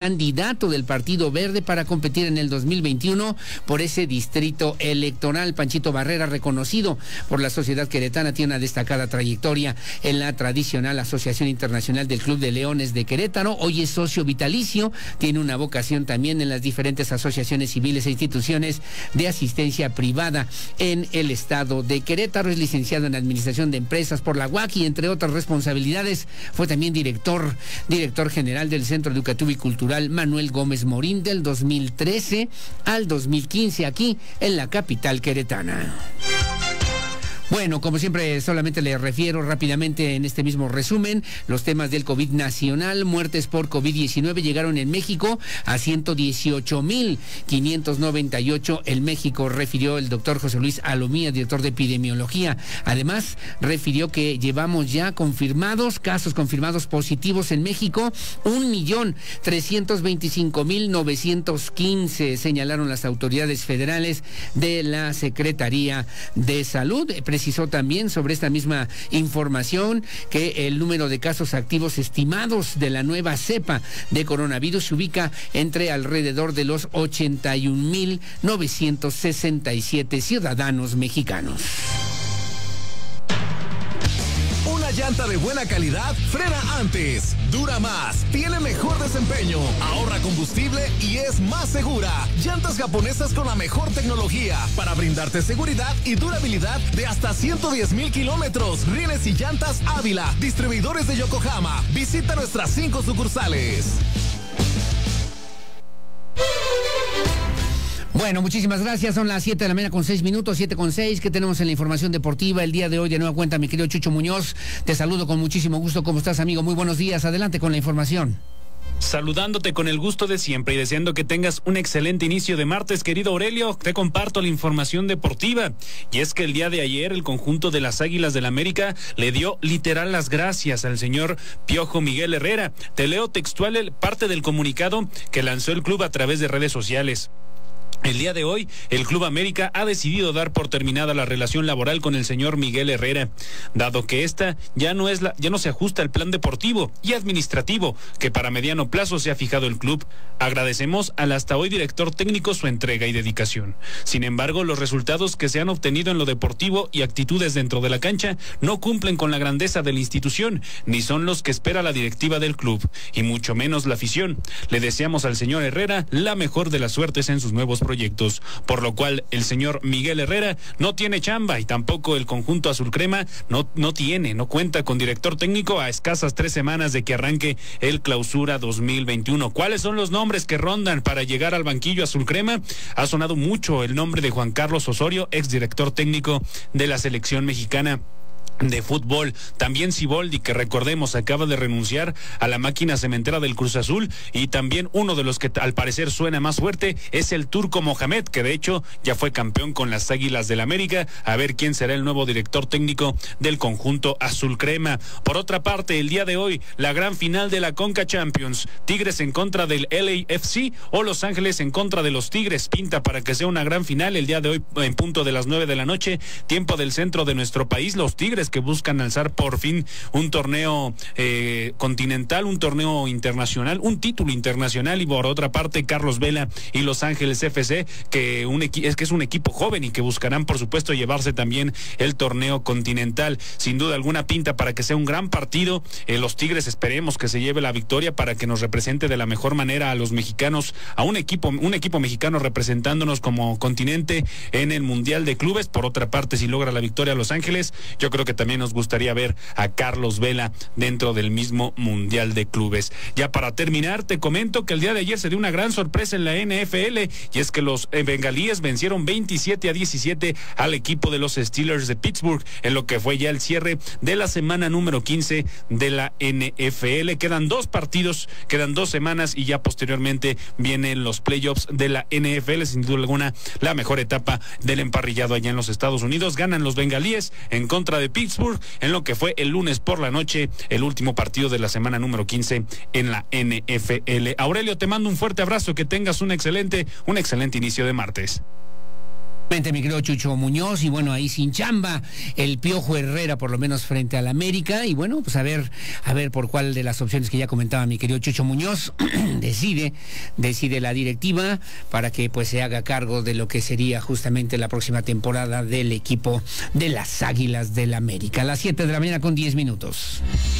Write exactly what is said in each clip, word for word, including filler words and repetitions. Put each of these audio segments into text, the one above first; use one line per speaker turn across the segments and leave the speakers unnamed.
candidato del Partido Verde para competir en el dos mil veintiuno por ese distrito electoral. Panchito Barrera, reconocido por la sociedad queretana, tiene una destacada trayectoria en la tradicional Asociación Internacional del Club de Leones de Querétaro. Hoy es socio vitalicio, tiene una vocación también en las diferentes asociaciones civiles e instituciones de asistencia privada en el estado de Querétaro. Es licenciado en Administración de Empresas por la U A C y, entre otras responsabilidades, fue también director, director general del Centro Educativo y Cultural Manuel Gómez Morín del dos mil trece al dos mil quince aquí en la capital queretana. Bueno, como siempre, solamente le refiero rápidamente en este mismo resumen los temas del COVID nacional. Muertes por COVID diecinueve llegaron en México a ciento dieciocho mil quinientos noventa y ocho. En México, refirió el doctor José Luis Alomía, director de epidemiología. Además, refirió que llevamos ya confirmados, casos confirmados positivos en México, un millón trescientos veinticinco mil novecientos quince, señalaron las autoridades federales de la Secretaría de Salud. Precisó también sobre esta misma información que el número de casos activos estimados de la nueva cepa de coronavirus se ubica entre alrededor de los ochenta y un mil novecientos sesenta y siete ciudadanos mexicanos.
Una llanta de buena calidad frena antes, dura más, tiene mejor desempeño, ahorra combustible y es más segura. Llantas japonesas con la mejor tecnología para brindarte seguridad y durabilidad de hasta ciento diez mil kilómetros. Rines y Llantas Ávila, distribuidores de Yokohama. Visita nuestras cinco sucursales.
Bueno, muchísimas gracias. Son las siete de la mañana con seis minutos, siete con seis, que tenemos en la información deportiva el día de hoy. De nueva cuenta, mi querido Chucho Muñoz, te saludo con muchísimo gusto. ¿Cómo estás, amigo? Muy buenos días. Adelante con la información.
Saludándote con el gusto de siempre y deseando que tengas un excelente inicio de martes, querido Aurelio, te comparto la información deportiva. Y es que el día de ayer el conjunto de las Águilas del América le dio literal las gracias al señor Piojo Miguel Herrera. Te leo textual el, parte del comunicado que lanzó el club a través de redes sociales. El día de hoy, el Club América ha decidido dar por terminada la relación laboral con el señor Miguel Herrera, dado que esta ya no es la, ya no se ajusta al plan deportivo y administrativo que para mediano plazo se ha fijado el club. Agradecemos al hasta hoy director técnico su entrega y dedicación. Sin embargo, los resultados que se han obtenido en lo deportivo y actitudes dentro de la cancha no cumplen con la grandeza de la institución, ni son los que espera la directiva del club, y mucho menos la afición. Le deseamos al señor Herrera la mejor de las suertes en sus nuevos proyectos. proyectos, por lo cual el señor Miguel Herrera no tiene chamba y tampoco el conjunto azul crema no, no tiene, no cuenta con director técnico a escasas tres semanas de que arranque el clausura dos mil veintiuno. ¿Cuáles son los nombres que rondan para llegar al banquillo azul crema? Ha sonado mucho el nombre de Juan Carlos Osorio, exdirector técnico de la selección mexicana de fútbol. También Siboldi, que recordemos acaba de renunciar a la máquina cementera del Cruz Azul, y también uno de los que al parecer suena más fuerte es el Turco Mohamed, que de hecho ya fue campeón con las Águilas del América. A ver quién será el nuevo director técnico del conjunto azul crema. Por otra parte, el día de hoy la gran final de la Conca Champions, Tigres en contra del L A F C o Los Ángeles en contra de los Tigres, pinta para que sea una gran final el día de hoy en punto de las nueve de la noche, tiempo del centro de nuestro país. Los Tigres que buscan alzar por fin un torneo eh, continental, un torneo internacional, un título internacional, y por otra parte Carlos Vela y Los Ángeles F C, que un equi- es que es un equipo joven y que buscarán por supuesto llevarse también el torneo continental. Sin duda alguna pinta para que sea un gran partido. Eh, los Tigres esperemos que se lleve la victoria para que nos represente de la mejor manera a los mexicanos, a un equipo, un equipo mexicano representándonos como continente en el Mundial de Clubes. Por otra parte, si logra la victoria Los Ángeles, yo creo que también nos gustaría ver a Carlos Vela dentro del mismo Mundial de Clubes. Ya para terminar, te comento que el día de ayer se dio una gran sorpresa en la N F L, y es que los eh, bengalíes vencieron veintisiete a diecisiete al equipo de los Steelers de Pittsburgh, en lo que fue ya el cierre de la semana número quince de la N F L. Quedan dos partidos, quedan dos semanas y ya posteriormente vienen los playoffs de la N F L. Sin duda alguna, la mejor etapa del emparrillado allá en los Estados Unidos. Ganan los bengalíes en contra de Pittsburgh, en lo que fue el lunes por la noche, el último partido de la semana número quince en la N F L. Aurelio, te mando un fuerte abrazo, que tengas un excelente, un excelente inicio de martes.
Mi querido Chucho Muñoz, y bueno, ahí sin chamba, el Piojo Herrera, por lo menos frente al América, y bueno, pues a ver, a ver por cuál de las opciones que ya comentaba mi querido Chucho Muñoz decide, decide la directiva para que pues se haga cargo de lo que sería justamente la próxima temporada del equipo de las Águilas del América. A las siete de la mañana con diez minutos.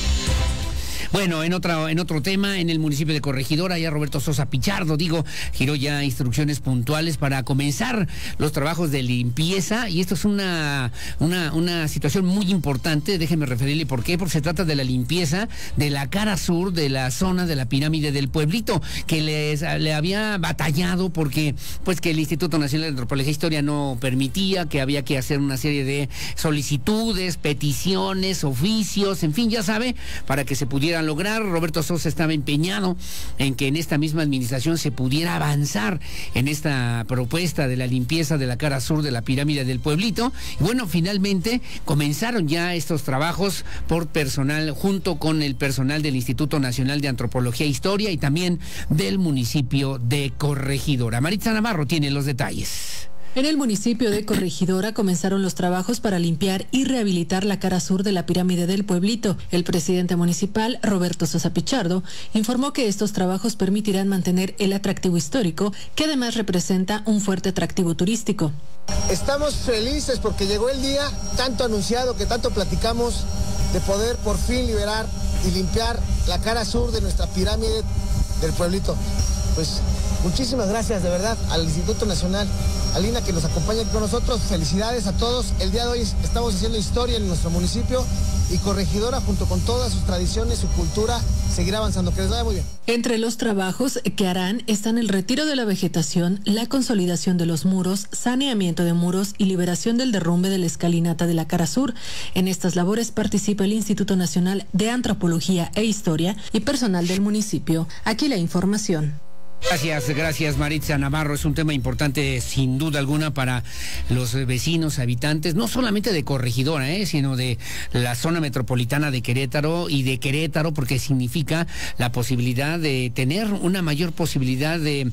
Bueno, en otra, en otro tema, en el municipio de Corregidora, ya Roberto Sosa Pichardo, digo, giró ya instrucciones puntuales para comenzar los trabajos de limpieza, y esto es una, una, una situación muy importante, déjeme referirle por qué, porque se trata de la limpieza de la cara sur de la zona de la pirámide del pueblito, que les, le había batallado porque, pues que el Instituto Nacional de Antropología e Historia no permitía, que había que hacer una serie de solicitudes, peticiones, oficios, en fin, ya sabe, para que se pudiera lograr. Roberto Sosa estaba empeñado en que en esta misma administración se pudiera avanzar en esta propuesta de la limpieza de la cara sur de la pirámide del pueblito. Y bueno, finalmente comenzaron ya estos trabajos por personal, junto con el personal del Instituto Nacional de Antropología e Historia y también del municipio de Corregidora. Maritza Navarro tiene los detalles.
En el municipio de Corregidora comenzaron los trabajos para limpiar y rehabilitar la cara sur de la pirámide del pueblito. El presidente municipal, Roberto Sosa Pichardo, informó que estos trabajos permitirán mantener el atractivo histórico, que además representa un fuerte atractivo turístico.
Estamos felices porque llegó el día tanto anunciado, que tanto platicamos, de poder por fin liberar y limpiar la cara sur de nuestra pirámide del pueblito. Pues muchísimas gracias de verdad al Instituto Nacional, a Lina, que nos acompaña aquí con nosotros. Felicidades a todos. El día de hoy estamos haciendo historia en nuestro municipio, y Corregidora, junto con todas sus tradiciones, su cultura, seguirá avanzando. Que les vaya muy bien.
Entre los trabajos que harán están el retiro de la vegetación, la consolidación de los muros, saneamiento de muros y liberación del derrumbe de la escalinata de la cara sur. En estas labores participa el Instituto Nacional de Antropología e Historia y personal del municipio. Aquí la información.
Gracias, gracias Maritza Navarro. Es un tema importante sin duda alguna para los vecinos, habitantes, no solamente de Corregidora, eh, sino de la zona metropolitana de Querétaro y de Querétaro, porque significa la posibilidad de tener una mayor posibilidad de,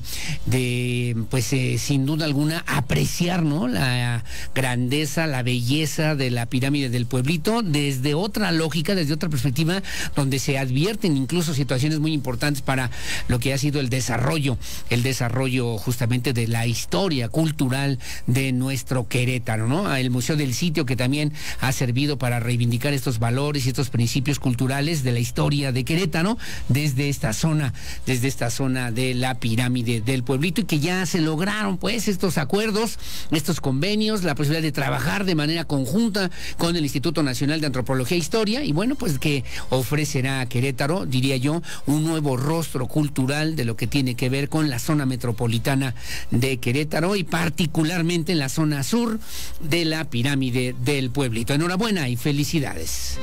de pues eh, sin duda alguna, apreciar, ¿no?, la grandeza, la belleza de la pirámide del pueblito desde otra lógica, desde otra perspectiva, donde se advierten incluso situaciones muy importantes para lo que ha sido el desarrollo el desarrollo justamente de la historia cultural de nuestro Querétaro, ¿no? El Museo del Sitio, que también ha servido para reivindicar estos valores y estos principios culturales de la historia de Querétaro desde esta zona, desde esta zona de la pirámide del pueblito, y que ya se lograron pues estos acuerdos, estos convenios, la posibilidad de trabajar de manera conjunta con el Instituto Nacional de Antropología e Historia, y bueno, pues que ofrecerá a Querétaro, diría yo, un nuevo rostro cultural de lo que tiene que ver con la zona metropolitana de Querétaro y particularmente en la zona sur de la pirámide del pueblito. Enhorabuena y felicidades.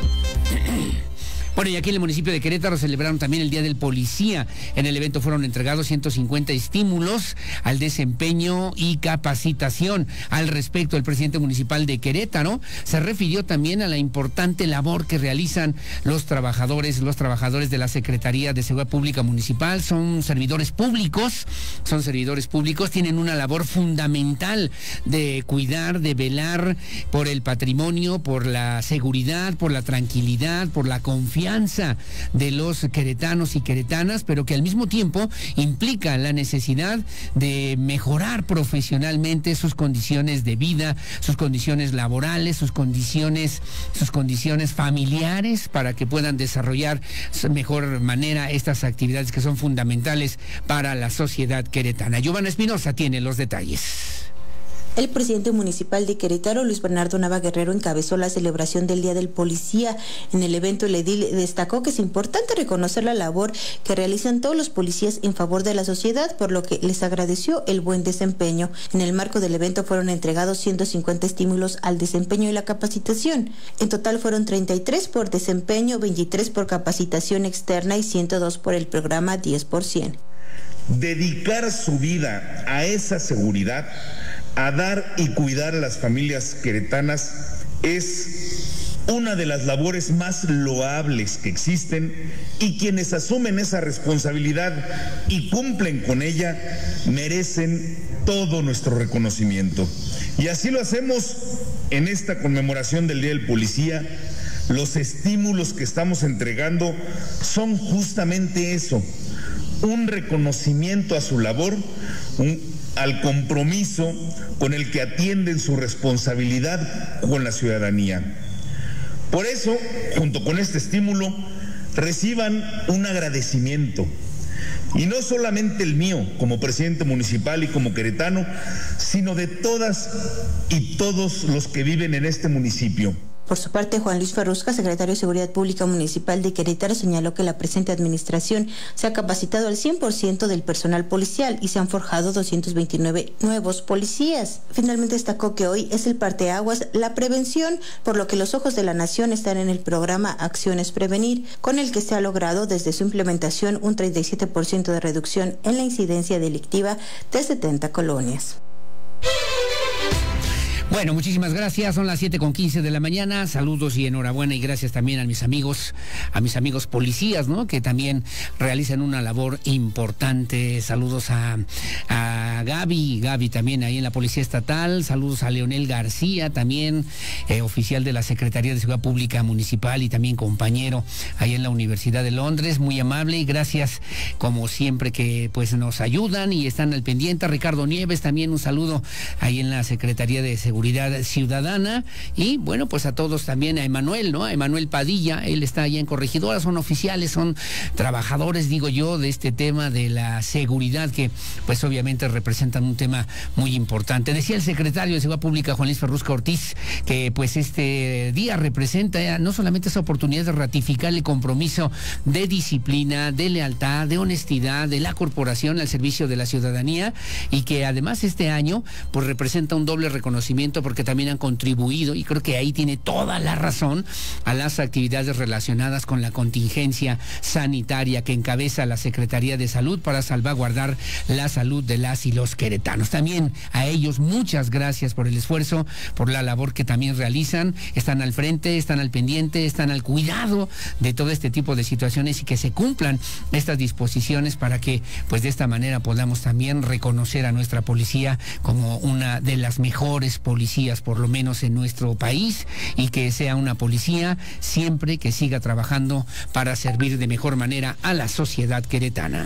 Bueno, y aquí en el municipio de Querétaro celebraron también el Día del Policía. En el evento fueron entregados ciento cincuenta estímulos al desempeño y capacitación. Al respecto, el presidente municipal de Querétaro se refirió también a la importante labor que realizan los trabajadores, los trabajadores de la Secretaría de Seguridad Pública Municipal. Son servidores públicos, son servidores públicos, tienen una labor fundamental de cuidar, de velar por el patrimonio, por la seguridad, por la tranquilidad, por la confianza de los queretanos y queretanas, pero que al mismo tiempo implica la necesidad de mejorar profesionalmente sus condiciones de vida, sus condiciones laborales, sus condiciones, sus condiciones familiares, para que puedan desarrollar de mejor manera estas actividades que son fundamentales para la sociedad queretana. Giovanna Espinosa tiene los detalles.
El presidente municipal de Querétaro, Luis Bernardo Nava Guerrero, encabezó la celebración del Día del Policía. En el evento, el edil destacó que es importante reconocer la labor que realizan todos los policías en favor de la sociedad, por lo que les agradeció el buen desempeño. En el marco del evento fueron entregados ciento cincuenta estímulos al desempeño y la capacitación. En total fueron treinta y tres por desempeño, veintitrés por capacitación externa y ciento dos por el programa diez por ciento.
Dedicar su vida a esa seguridad, a dar y cuidar a las familias queretanas, es una de las labores más loables que existen, y quienes asumen esa responsabilidad y cumplen con ella merecen todo nuestro reconocimiento. Y así lo hacemos en esta conmemoración del Día del Policía. Los estímulos que estamos entregando son justamente eso, un reconocimiento a su labor, un, al compromiso con el que atienden su responsabilidad con la ciudadanía. Por eso, junto con este estímulo, reciban un agradecimiento, y no solamente el mío como presidente municipal y como queretano, sino de todas y todos los que viven en este municipio.
Por su parte, Juan Luis Ferrusca, secretario de Seguridad Pública Municipal de Querétaro, señaló que la presente administración se ha capacitado al cien por ciento del personal policial y se han forjado doscientos veintinueve nuevos policías. Finalmente destacó que hoy es el parteaguas la prevención, por lo que los ojos de la nación están en el programa Acciones Prevenir, con el que se ha logrado desde su implementación un treinta y siete por ciento de reducción en la incidencia delictiva de setenta colonias.
Bueno, muchísimas gracias. Son las siete con quince de la mañana. Saludos y enhorabuena, y gracias también a mis amigos, a mis amigos policías, ¿no? Que también realizan una labor importante. Saludos a, a Gaby, Gaby también ahí en la Policía Estatal. Saludos a Leonel García, también eh, oficial de la Secretaría de Seguridad Pública Municipal y también compañero ahí en la Universidad de Londres. Muy amable, y gracias como siempre que pues nos ayudan y están al pendiente. A Ricardo Nieves también un saludo ahí en la Secretaría de Seguridad Ciudadana, y bueno, pues a todos también, a Emanuel, ¿no? A Emanuel Padilla, él está allá en Corregidora, son oficiales, son trabajadores, digo yo, de este tema de la seguridad, que pues obviamente representan un tema muy importante. Decía el secretario de Seguridad Pública, Juan Luis Ferrusca Ortiz, que pues este día representa no solamente esa oportunidad de ratificar el compromiso de disciplina, de lealtad, de honestidad de la corporación al servicio de la ciudadanía, y que además este año pues representa un doble reconocimiento, porque también han contribuido, y creo que ahí tiene toda la razón, a las actividades relacionadas con la contingencia sanitaria que encabeza la Secretaría de Salud para salvaguardar la salud de las y los queretanos. También a ellos muchas gracias por el esfuerzo, por la labor que también realizan. Están al frente, están al pendiente, están al cuidado de todo este tipo de situaciones, y que se cumplan estas disposiciones para que pues de esta manera podamos también reconocer a nuestra policía como una de las mejores policías policías, por lo menos en nuestro país, y que sea una policía siempre que siga trabajando para servir de mejor manera a la sociedad queretana.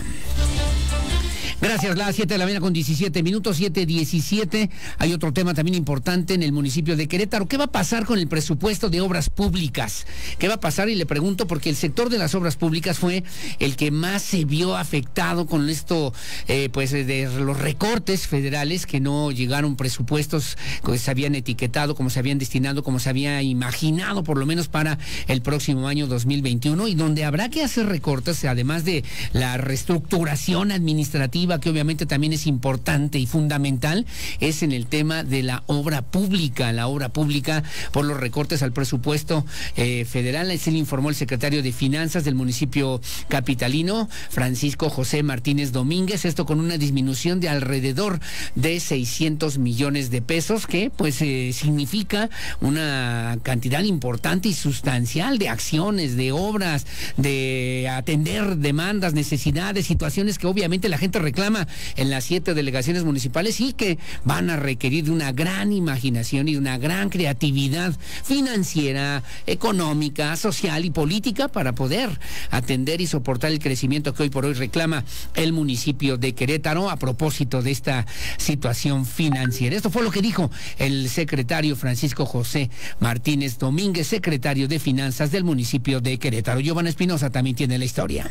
Gracias, las siete de la mañana con diecisiete minutos, siete diecisiete. Hay otro tema también importante en el municipio de Querétaro. ¿Qué va a pasar con el presupuesto de obras públicas? ¿Qué va a pasar? Y le pregunto porque el sector de las obras públicas fue el que más se vio afectado con esto, eh, pues de los recortes federales, que no llegaron presupuestos que se habían etiquetado, como se habían destinado, como se había imaginado, por lo menos para el próximo año dos mil veintiuno, y donde habrá que hacer recortes, además de la reestructuración administrativa, que obviamente también es importante y fundamental, es en el tema de la obra pública, la obra pública por los recortes al presupuesto eh, federal. Así le informó el secretario de Finanzas del municipio capitalino, Francisco José Martínez Domínguez, esto con una disminución de alrededor de seiscientos millones de pesos, que pues eh, significa una cantidad importante y sustancial de acciones, de obras, de atender demandas, necesidades, situaciones que obviamente la gente reclama en las siete delegaciones municipales, y que van a requerir de una gran imaginación y de una gran creatividad financiera, económica, social y política para poder atender y soportar el crecimiento que hoy por hoy reclama el municipio de Querétaro a propósito de esta situación financiera. Esto fue lo que dijo el secretario Francisco José Martínez Domínguez, secretario de Finanzas del municipio de Querétaro. Giovanna Espinosa también tiene la historia.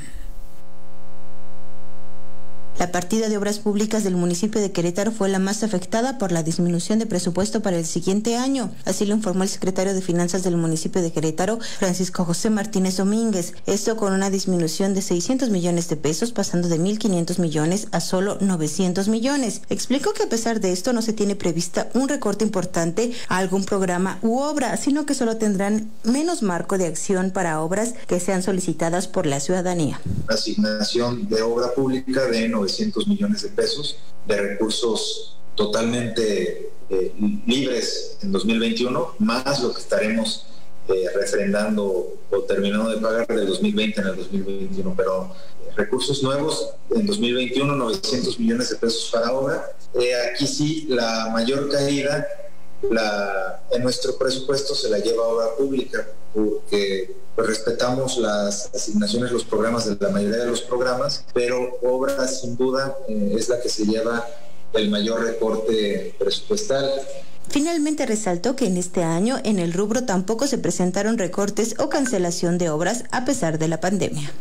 La partida de obras públicas del municipio de Querétaro fue la más afectada por la disminución de presupuesto para el siguiente año. Así lo informó el secretario de Finanzas del municipio de Querétaro, Francisco José Martínez Domínguez. Esto con una disminución de seiscientos millones de pesos, pasando de mil quinientos millones a solo novecientos millones. Explicó que a pesar de esto no se tiene prevista un recorte importante a algún programa u obra, sino que solo tendrán menos marco de acción para obras que sean solicitadas por la ciudadanía.
Asignación de obra pública de novecientos millones de pesos, de recursos totalmente eh, libres en dos mil veintiuno, más lo que estaremos eh, refrendando o terminando de pagar del dos mil veinte en el dos mil veintiuno, pero eh, recursos nuevos en dos mil veintiuno, novecientos millones de pesos para obra. Eh, aquí sí, la mayor caída la, en nuestro presupuesto se la lleva obra pública, porque pues, respetamos las asignaciones, los programas de la mayoría de los programas, pero obra sin duda eh, es la que se lleva el mayor recorte presupuestal.
Finalmente resaltó que en este año en el rubro tampoco se presentaron recortes o cancelación de obras a pesar de la pandemia.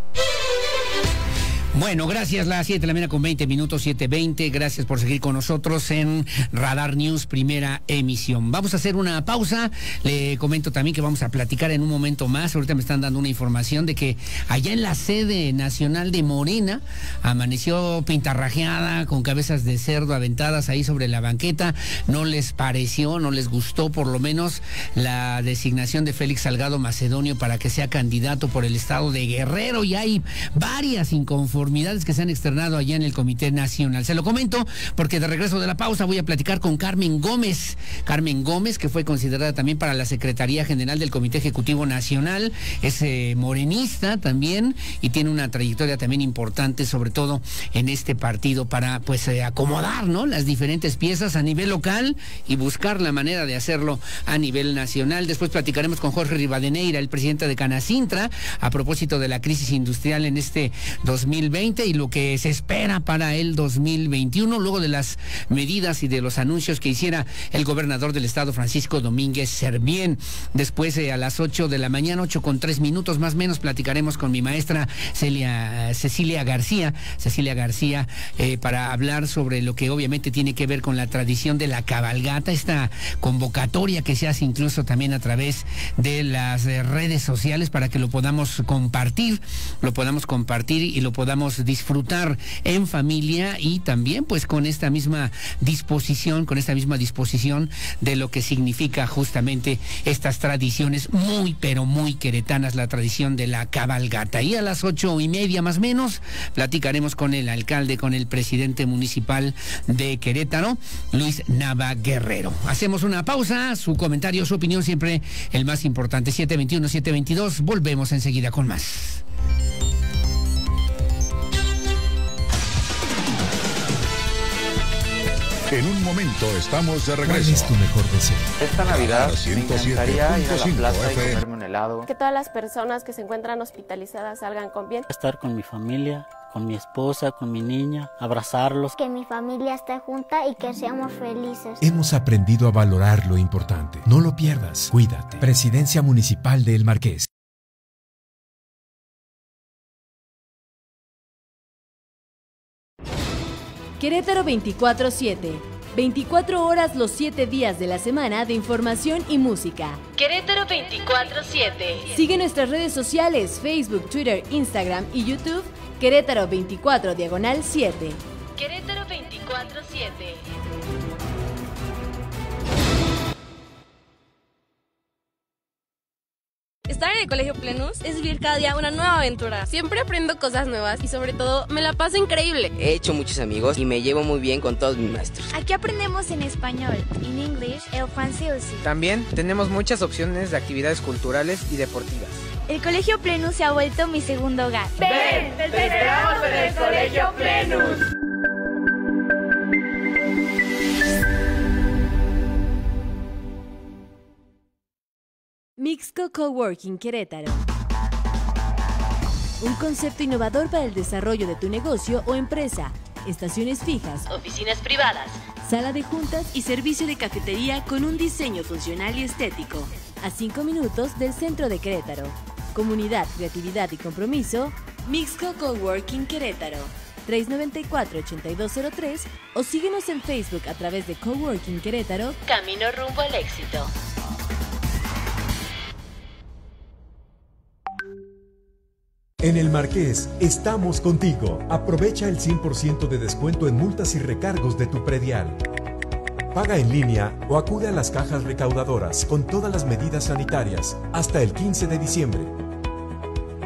Bueno, gracias, las siete de la mañana con veinte minutos, siete veinte. Gracias por seguir con nosotros en Radar News, primera emisión. Vamos a hacer una pausa. Le comento también que vamos a platicar en un momento más. Ahorita me están dando una información de que allá en la sede nacional de Morena amaneció pintarrajeada, con cabezas de cerdo aventadas ahí sobre la banqueta. No les pareció, no les gustó por lo menos la designación de Félix Salgado Macedonio para que sea candidato por el estado de Guerrero, y hay varias inconformidades que se han externado allá en el Comité Nacional. Se lo comento porque de regreso de la pausa voy a platicar con Carmen Gómez. Carmen Gómez, que fue considerada también para la Secretaría General del Comité Ejecutivo Nacional, es eh, morenista también y tiene una trayectoria también importante, sobre todo en este partido, para pues eh, acomodar, ¿no?, las diferentes piezas a nivel local y buscar la manera de hacerlo a nivel nacional. Después platicaremos con Jorge Rivadeneira, el presidente de Canacintra, a propósito de la crisis industrial en este dos mil veinte y lo que se espera para el dos mil veintiuno, luego de las medidas y de los anuncios que hiciera el gobernador del estado, Francisco Domínguez Servién. Después eh, a las ocho de la mañana, ocho con tres minutos más o menos, platicaremos con mi maestra Celia, Cecilia García, Cecilia García, eh, para hablar sobre lo que obviamente tiene que ver con la tradición de la cabalgata, esta convocatoria que se hace incluso también a través de las eh, redes sociales, para que lo podamos compartir, lo podamos compartir y lo podamos disfrutar en familia, y también pues con esta misma disposición, con esta misma disposición de lo que significa justamente estas tradiciones muy pero muy queretanas, la tradición de la cabalgata. Y a las ocho y media más o menos platicaremos con el alcalde, con el presidente municipal de Querétaro, Luis Nava Guerrero. Hacemos una pausa, su comentario, su opinión siempre el más importante. siete veintiuno, siete veintidós, volvemos enseguida con más.
En un momento estamos de regreso.
¿Cuál es tu mejor deseo?
Esta Navidad me encantaría ir a la plaza y
F M.
comerme un helado.
Que todas las personas que se encuentran hospitalizadas salgan con bien.
Estar con mi familia, con mi esposa, con mi niña, abrazarlos.
Que mi familia esté junta y que seamos felices.
Hemos aprendido a valorar lo importante. No lo pierdas. Cuídate. Presidencia Municipal de El Marqués.
Querétaro veinticuatro siete. veinticuatro horas los siete días de la semana de información y música. Querétaro veinticuatro siete. Sigue nuestras redes sociales, Facebook, Twitter, Instagram y YouTube. Querétaro veinticuatro diagonal siete. Querétaro veinticuatro siete.
Estar en el Colegio Plenus es vivir cada día una nueva aventura. Siempre aprendo cosas nuevas y sobre todo me la paso increíble.
He hecho muchos amigos y me llevo muy bien con todos mis maestros.
Aquí aprendemos en español, en inglés, el francés.
También tenemos muchas opciones de actividades culturales y deportivas.
El Colegio Plenus se ha vuelto mi segundo hogar.
¡Ven! ¡Te esperamos en el Colegio Plenus!
Mixco Coworking Querétaro. Un concepto innovador para el desarrollo de tu negocio o empresa. Estaciones fijas, oficinas privadas, sala de juntas y servicio de cafetería con un diseño funcional y estético. A cinco minutos del centro de Querétaro. Comunidad, creatividad y compromiso. Mixco Coworking Querétaro. tres nueve cuatro, ocho dos cero tres o síguenos en Facebook a través de Coworking Querétaro. Camino rumbo al éxito.
En El Marqués, estamos contigo. Aprovecha el cien por ciento de descuento en multas y recargos de tu predial. Paga en línea o acude a las cajas recaudadoras con todas las medidas sanitarias hasta el quince de diciembre.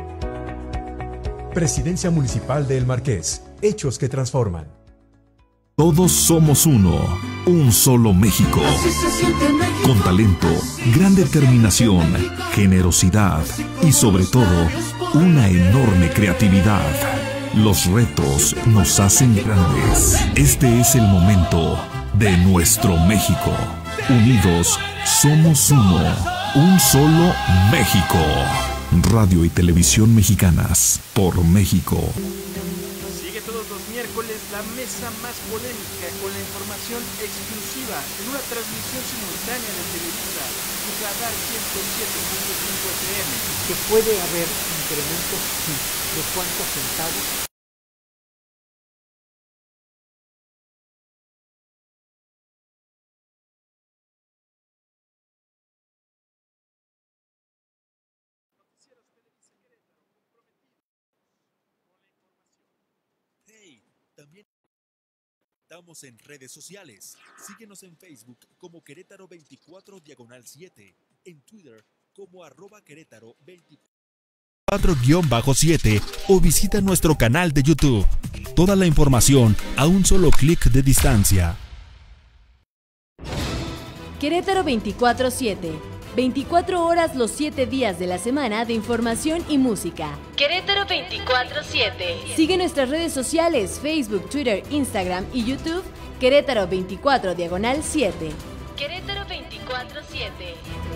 Presidencia Municipal de El Marqués. Hechos que transforman.
Todos somos uno, un solo México. Con talento, gran determinación, generosidad y sobre todo, una enorme creatividad. Los retos nos hacen grandes. Este es el momento de nuestro México. Unidos, somos uno, un solo México. Radio y Televisión Mexicanas, por México.
Sigue todos los miércoles la mesa más polémica con la información exclusiva en una transmisión simultánea de Televisa y Radar ciento siete punto cinco F M.
¿Que puede haber incrementos? Sí. ¿De cuántos centavos?
También estamos en redes sociales. Síguenos en Facebook como Querétaro veinticuatro diagonal siete, en Twitter como arroba Querétaro veinticuatro siete o visita nuestro canal de YouTube. Toda la información a un solo clic de distancia.
Querétaro veinticuatro siete. veinticuatro horas los siete días de la semana de información y música. Querétaro veinticuatro siete. Sigue nuestras redes sociales, Facebook, Twitter, Instagram y YouTube. Querétaro veinticuatro diagonal siete. Querétaro veinticuatro siete.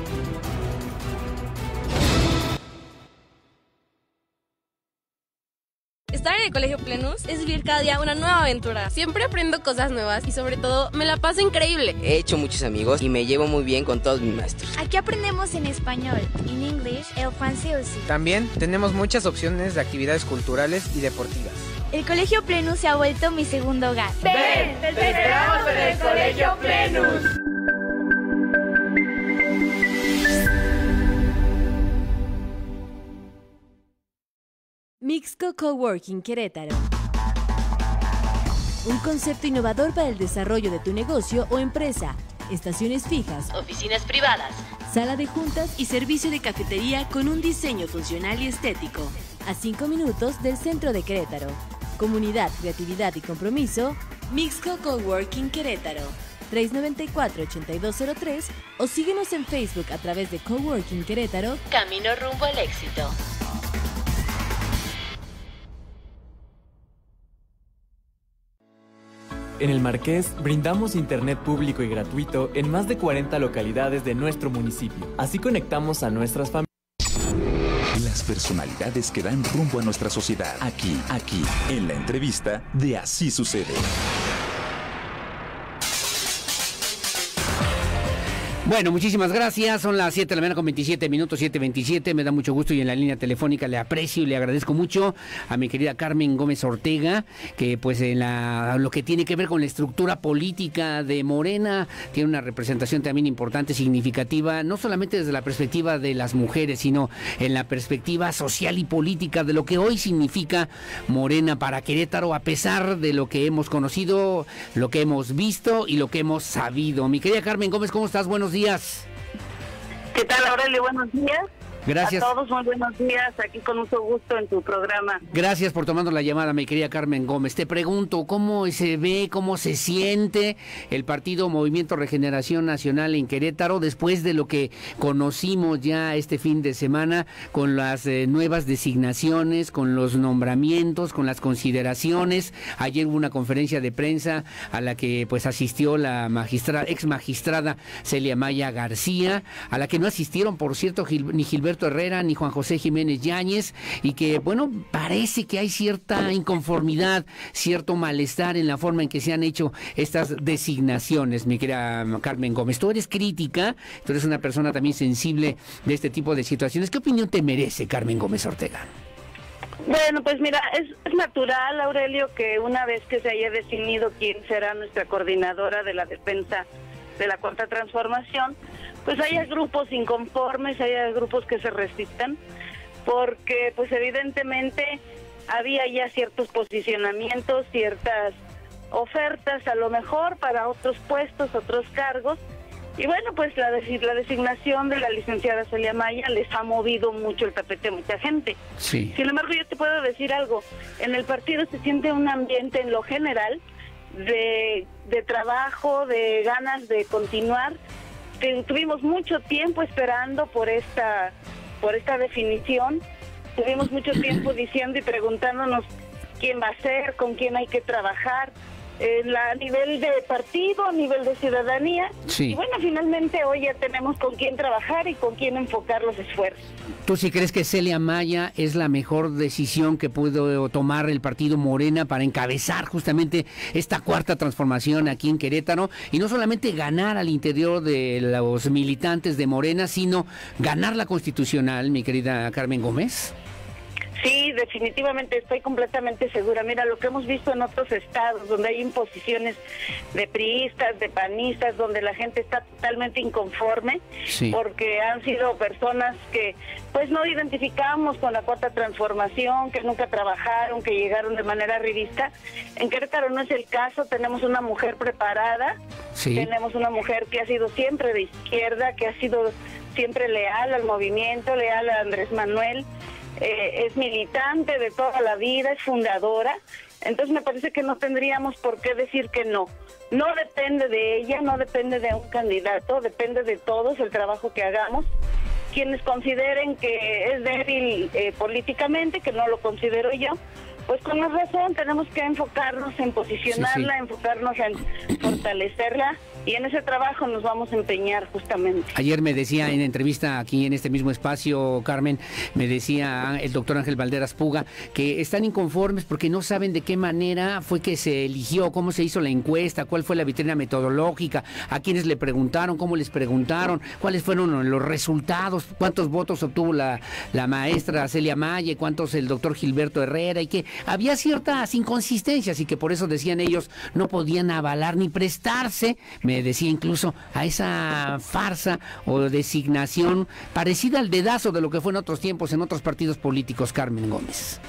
Estar en el Colegio Plenus es vivir cada día una nueva aventura. Siempre aprendo cosas nuevas y sobre todo me la paso increíble.
He hecho muchos amigos y me llevo muy bien con todos mis maestros.
Aquí aprendemos en español, en inglés, el francés.
También tenemos muchas opciones de actividades culturales y deportivas.
El Colegio Plenus se ha vuelto mi segundo hogar.
¡Ven! ¡Te esperamos en el Colegio Plenus!
Mixco Coworking Querétaro. Un concepto innovador para el desarrollo de tu negocio o empresa. Estaciones fijas, oficinas privadas, sala de juntas y servicio de cafetería con un diseño funcional y estético. A cinco minutos del centro de Querétaro. Comunidad, creatividad y compromiso. Mixco Coworking Querétaro. tres nueve cuatro, ocho dos cero tres o síguenos en Facebook a través de Coworking Querétaro. Camino rumbo al éxito.
En el Marqués, brindamos internet público y gratuito en más de cuarenta localidades de nuestro municipio. Así conectamos a nuestras familias.
Las personalidades que dan rumbo a nuestra sociedad. Aquí, aquí, en la entrevista de Así Sucede.
Bueno, muchísimas gracias. Son las siete de la mañana con veintisiete minutos, siete veintisiete. Me da mucho gusto y en la línea telefónica le aprecio y le agradezco mucho a mi querida Carmen Gómez Ortega, que pues en la, lo que tiene que ver con la estructura política de Morena, tiene una representación también importante, significativa, no solamente desde la perspectiva de las mujeres, sino en la perspectiva social y política de lo que hoy significa Morena para Querétaro, a pesar de lo que hemos conocido, lo que hemos visto y lo que hemos sabido. Mi querida Carmen Gómez, ¿cómo estás? Buenos días.
¿Qué tal, Aurelio? Buenos días.
Gracias.
A todos, muy buenos días, aquí con mucho gusto en tu programa.
Gracias por tomando la llamada, mi querida Carmen Gómez. Te pregunto, ¿cómo se ve, cómo se siente el partido Movimiento Regeneración Nacional en Querétaro después de lo que conocimos ya este fin de semana con las eh, nuevas designaciones, con los nombramientos, con las consideraciones? Ayer hubo una conferencia de prensa a la que pues asistió la magistrada, ex magistrada Celia Maya García, a la que no asistieron, por cierto, Gil, ni Gilberto Herrera ni Juan José Jiménez Yáñez, y que, bueno, parece que hay cierta inconformidad, cierto malestar en la forma en que se han hecho estas designaciones, mi querida Carmen Gómez. Tú eres crítica, tú eres una persona también sensible de este tipo de situaciones. ¿Qué opinión te merece, Carmen Gómez Ortega?
Bueno, pues mira, es, es natural, Aurelio, que una vez que se haya definido quién será nuestra coordinadora de la defensa de la Cuarta Transformación, pues haya grupos inconformes, haya grupos que se resistan, porque pues evidentemente había ya ciertos posicionamientos, ciertas ofertas a lo mejor para otros puestos, otros cargos, y bueno, pues la, la designación de la licenciada Celia Maya les ha movido mucho el tapete a mucha gente.
Sí.
Sin embargo, yo te puedo decir algo, en el partido se siente un ambiente en lo general de, de trabajo, de ganas de continuar. Tuvimos mucho tiempo esperando por esta, por esta definición, tuvimos mucho tiempo diciendo y preguntándonos quién va a ser, con quién hay que trabajar, eh, a nivel de partido, a nivel de ciudadanía. Sí. Y bueno, finalmente hoy ya tenemos con quién trabajar y con quién enfocar los esfuerzos.
¿Tú sí crees que Celia Maya es la mejor decisión que pudo tomar el partido Morena para encabezar justamente esta cuarta transformación aquí en Querétaro? Y no solamente ganar al interior de los militantes de Morena, sino ganar la constitucional, mi querida Carmen Gómez.
Sí, definitivamente estoy completamente segura. Mira, lo que hemos visto en otros estados, donde hay imposiciones de priistas, de panistas, donde la gente está totalmente inconforme, sí, porque han sido personas que pues no identificamos con la cuarta transformación, que nunca trabajaron, que llegaron de manera revista. En Querétaro no es el caso, tenemos una mujer preparada, sí, tenemos una mujer que ha sido siempre de izquierda, que ha sido siempre leal al movimiento, leal a Andrés Manuel. Eh, es militante de toda la vida, es fundadora, entonces me parece que no tendríamos por qué decir que no. No depende de ella, no depende de un candidato, depende de todos el trabajo que hagamos. Quienes consideren que es débil eh, políticamente, que no lo considero yo, pues con más razón tenemos que enfocarnos en posicionarla, sí, sí. enfocarnos en fortalecerla, y en ese trabajo nos vamos a empeñar justamente.
Ayer me decía en entrevista aquí en este mismo espacio, Carmen, me decía el doctor Ángel Valderas Puga, que están inconformes porque no saben de qué manera fue que se eligió, cómo se hizo la encuesta, cuál fue la vitrina metodológica, a quiénes le preguntaron, cómo les preguntaron, cuáles fueron los resultados, cuántos votos obtuvo la, la maestra Celia Maya, cuántos el doctor Gilberto Herrera, y que había ciertas inconsistencias y que por eso decían ellos no podían avalar ni prestarse, me decía incluso, a esa farsa o designación parecida al dedazo de lo que fue en otros tiempos en otros partidos políticos, Carmen Gómez.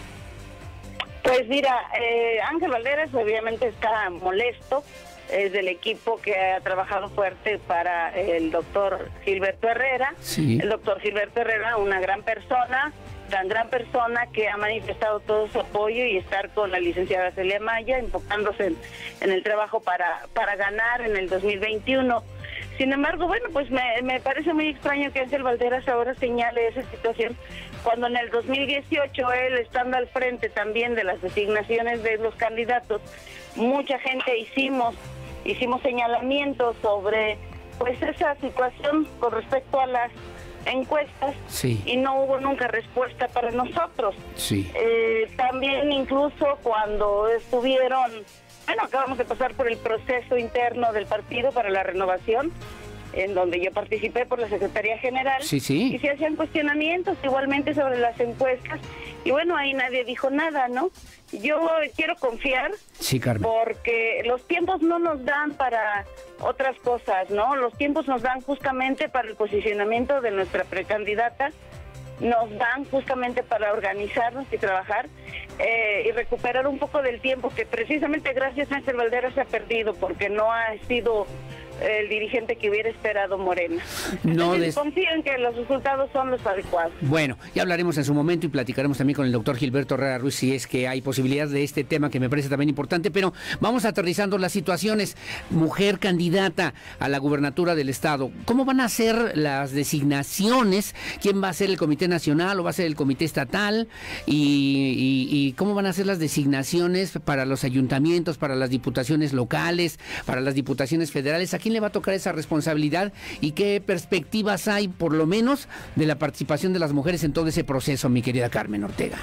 Pues mira, eh, Ángel Valderas obviamente está molesto, es del equipo que ha trabajado fuerte para el doctor Gilberto Herrera. Sí. El doctor Gilberto Herrera, una gran persona, tan gran persona que ha manifestado todo su apoyo y estar con la licenciada Celia Maya, enfocándose en, en el trabajo para, para ganar en el dos mil veintiuno. Sin embargo, bueno, pues me, me parece muy extraño que Ángel Valderas ahora señale esa situación, cuando en el dos mil dieciocho, él estando al frente también de las designaciones de los candidatos, mucha gente hicimos, hicimos señalamientos sobre pues esa situación con respecto a las encuestas, sí, y no hubo nunca respuesta para nosotros. Sí. Eh, también incluso cuando estuvieron, bueno, acabamos de pasar por el proceso interno del partido para la renovación, en donde yo participé por la Secretaría General, sí, sí, y se hacían cuestionamientos igualmente sobre las encuestas, y bueno, ahí nadie dijo nada, ¿no? Yo quiero confiar, sí, Carmen, porque los tiempos no nos dan para otras cosas, ¿no? Los tiempos nos dan justamente para el posicionamiento de nuestra precandidata, nos dan justamente para organizarnos y trabajar eh, y recuperar un poco del tiempo que precisamente gracias a Ángel Valderas se ha perdido, porque no ha sido el dirigente que hubiera esperado Morena. No des... confío en que los resultados son los adecuados.
Bueno, ya hablaremos en su momento y platicaremos también con el doctor Gilberto Herrera Ruiz si es que hay posibilidad de este tema que me parece también importante, pero vamos aterrizando las situaciones. Mujer candidata a la gubernatura del estado, ¿cómo van a ser las designaciones? ¿Quién va a ser el comité nacional o va a ser el comité estatal? Y, y, y cómo van a ser las designaciones para los ayuntamientos, para las diputaciones locales, para las diputaciones federales. ¿A quién le va a tocar esa responsabilidad y qué perspectivas hay, por lo menos, de la participación de las mujeres en todo ese proceso, mi querida Carmen Ortega?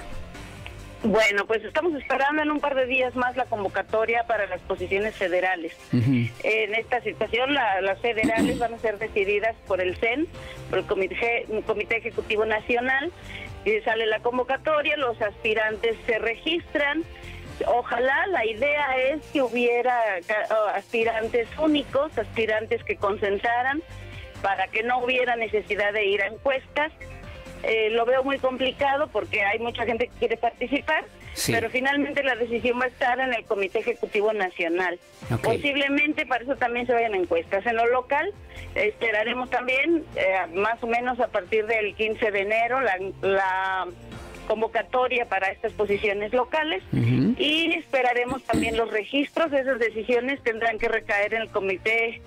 Bueno, pues estamos esperando en un par de días más la convocatoria para las posiciones federales. Uh-huh. En esta situación, la, las federales van a ser decididas por el C E N, por el Comité, Comité Ejecutivo Nacional, y sale la convocatoria, los aspirantes se registran. Ojalá, la idea es que hubiera aspirantes únicos, aspirantes que concentraran, para que no hubiera necesidad de ir a encuestas. Eh, lo veo muy complicado porque hay mucha gente que quiere participar, sí, pero finalmente la decisión va a estar en el Comité Ejecutivo Nacional. Okay. Posiblemente para eso también se vayan encuestas. En lo local esperaremos también, eh, más o menos a partir del quince de enero, la, la convocatoria para estas posiciones locales uh-huh. y esperaremos también los registros. Esas decisiones tendrán que recaer en el Comité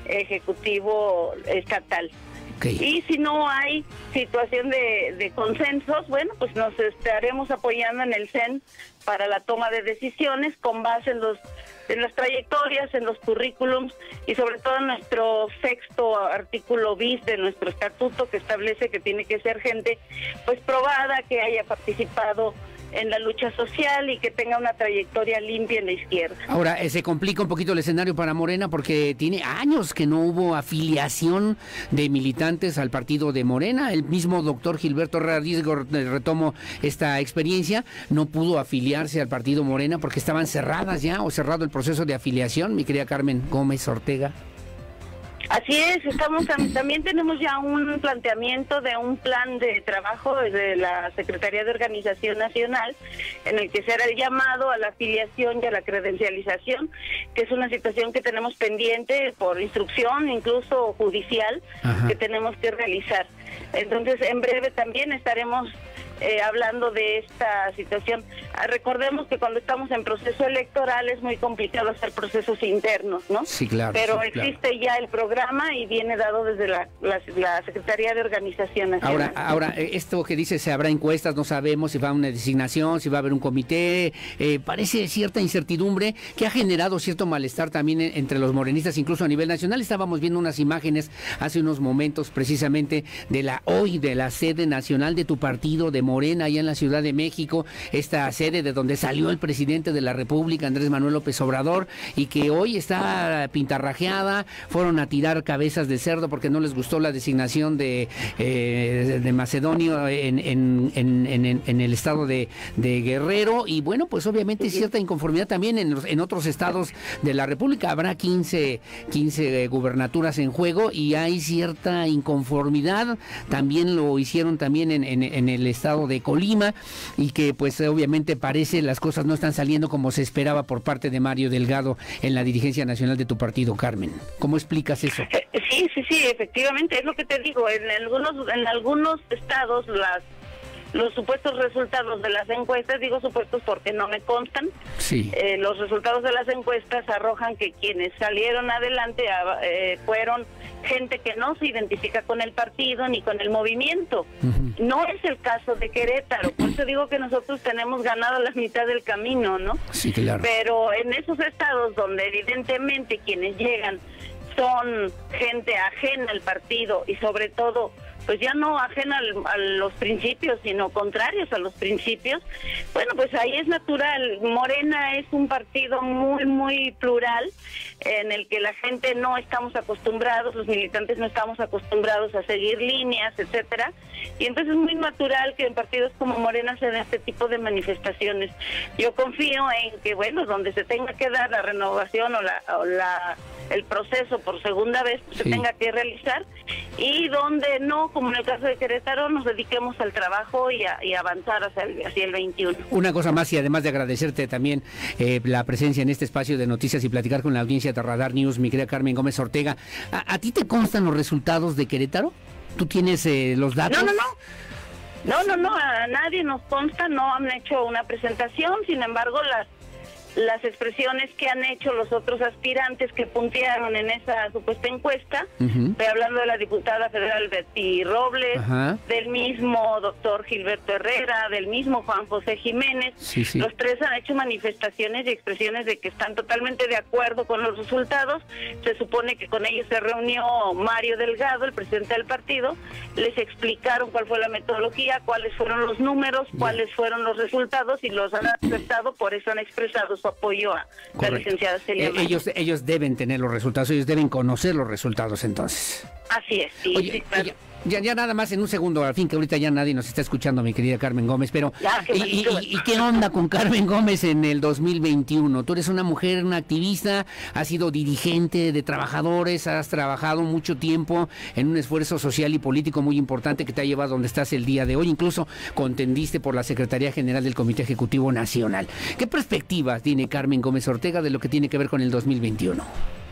Ejecutivo Estatal. Okay. Y si no hay situación de, de consensos, bueno, pues nos estaremos apoyando en el C E N para la toma de decisiones con base en los en las trayectorias, en los currículums y sobre todo en nuestro sexto artículo bis de nuestro estatuto, que establece que tiene que ser gente pues probada, que haya participado en la lucha social y que tenga una trayectoria limpia en la izquierda.
Ahora, eh, se complica un poquito el escenario para Morena porque tiene años que no hubo afiliación de militantes al partido de Morena. El mismo doctor Gilberto Riesgo, retomo esta experiencia, no pudo afiliarse al partido Morena porque estaban cerradas ya o cerrado el proceso de afiliación, mi querida Carmen Gómez Ortega.
Así es, estamos también tenemos ya un planteamiento de un plan de trabajo desde la Secretaría de Organización Nacional en el que será el llamado a la afiliación y a la credencialización, que es una situación que tenemos pendiente por instrucción, incluso judicial, Ajá. que tenemos que realizar. Entonces, en breve también estaremos Eh, hablando de esta situación. Ah, recordemos que cuando estamos en proceso electoral es muy complicado hacer procesos internos, ¿no?
Sí, claro.
Pero
sí,
existe
claro.
ya el programa y viene dado desde la, la, la Secretaría de Organización Nacional.
Ahora, ahora esto que dice, se habrá encuestas, no sabemos si va a una designación, si va a haber un comité, eh, parece cierta incertidumbre que ha generado cierto malestar también entre los morenistas, incluso a nivel nacional. Estábamos viendo unas imágenes hace unos momentos precisamente de la hoy, de la sede nacional de tu partido, de Morena, allá en la Ciudad de México, esta sede de donde salió el presidente de la República, Andrés Manuel López Obrador, y que hoy está pintarrajeada. Fueron a tirar cabezas de cerdo porque no les gustó la designación de, eh, de Macedonio en, en, en, en, en el estado de, de Guerrero, y bueno, pues obviamente cierta inconformidad también en, los, en otros estados de la República. Habrá quince, quince gubernaturas en juego y hay cierta inconformidad. También lo hicieron también en, en, en el estado de Colima, y que pues obviamente parece las cosas no están saliendo como se esperaba por parte de Mario Delgado en la dirigencia nacional de tu partido, Carmen. ¿Cómo explicas eso?
Sí, sí, sí, efectivamente, es lo que te digo, en algunos, en algunos estados las los supuestos resultados de las encuestas, digo supuestos porque no me constan,
sí.
eh, los resultados de las encuestas arrojan que quienes salieron adelante eh, fueron gente que no se identifica con el partido ni con el movimiento. Uh-huh. No es el caso de Querétaro, por eso digo que nosotros tenemos ganado la mitad del camino, ¿no?
Sí, claro.
Pero en esos estados donde evidentemente quienes llegan son gente ajena al partido y sobre todo pues ya no ajena al, a los principios, sino contrarios a los principios, bueno, pues ahí es natural. Morena es un partido muy, muy plural, en el que la gente no estamos acostumbrados, los militantes no estamos acostumbrados a seguir líneas, etcétera, y entonces es muy natural que en partidos como Morena se den este tipo de manifestaciones. Yo confío en que, bueno, donde se tenga que dar la renovación o la, o la el proceso por segunda vez pues, sí. se tenga que realizar, y donde no, como en el caso de Querétaro, nos dediquemos al trabajo y a, y avanzar hacia el, hacia el veintiuno.
Una cosa más, y además de agradecerte también eh, la presencia en este espacio de noticias y platicar con la audiencia de Radar News, mi querida Carmen Gómez Ortega, ¿a, a ti te constan los resultados de Querétaro? ¿Tú tienes eh, los datos?
No, no, no. No, no, no, a nadie nos consta, no han hecho una presentación, sin embargo, las las expresiones que han hecho los otros aspirantes que puntearon en esa supuesta encuesta, uh-huh. estoy hablando de la diputada federal Betty Robles, uh-huh. del mismo doctor Gilberto Herrera, del mismo Juan José Jiménez,
sí, sí.
los tres han hecho manifestaciones y expresiones de que están totalmente de acuerdo con los resultados. Se supone que con ellos se reunió Mario Delgado, el presidente del partido, les explicaron cuál fue la metodología, cuáles fueron los números, yeah. cuáles fueron los resultados, y los han aceptado, por eso han expresado su apoyo a Correcto. La licenciada Celia
eh, ellos ellos deben tener los resultados, ellos deben conocer los resultados entonces.
Así es, sí,
Oye,
sí, claro.
Oye, ya, ya nada más en un segundo, al fin que ahorita ya nadie nos está escuchando, mi querida Carmen Gómez, pero
ya, qué
y, y, y, ¿y qué onda con Carmen Gómez en el dos mil veintiuno? Tú eres una mujer, una activista, has sido dirigente de trabajadores, has trabajado mucho tiempo en un esfuerzo social y político muy importante que te ha llevado a donde estás el día de hoy, incluso contendiste por la Secretaría General del Comité Ejecutivo Nacional. ¿Qué perspectivas tiene Carmen Gómez Ortega de lo que tiene que ver con el dos mil veintiuno?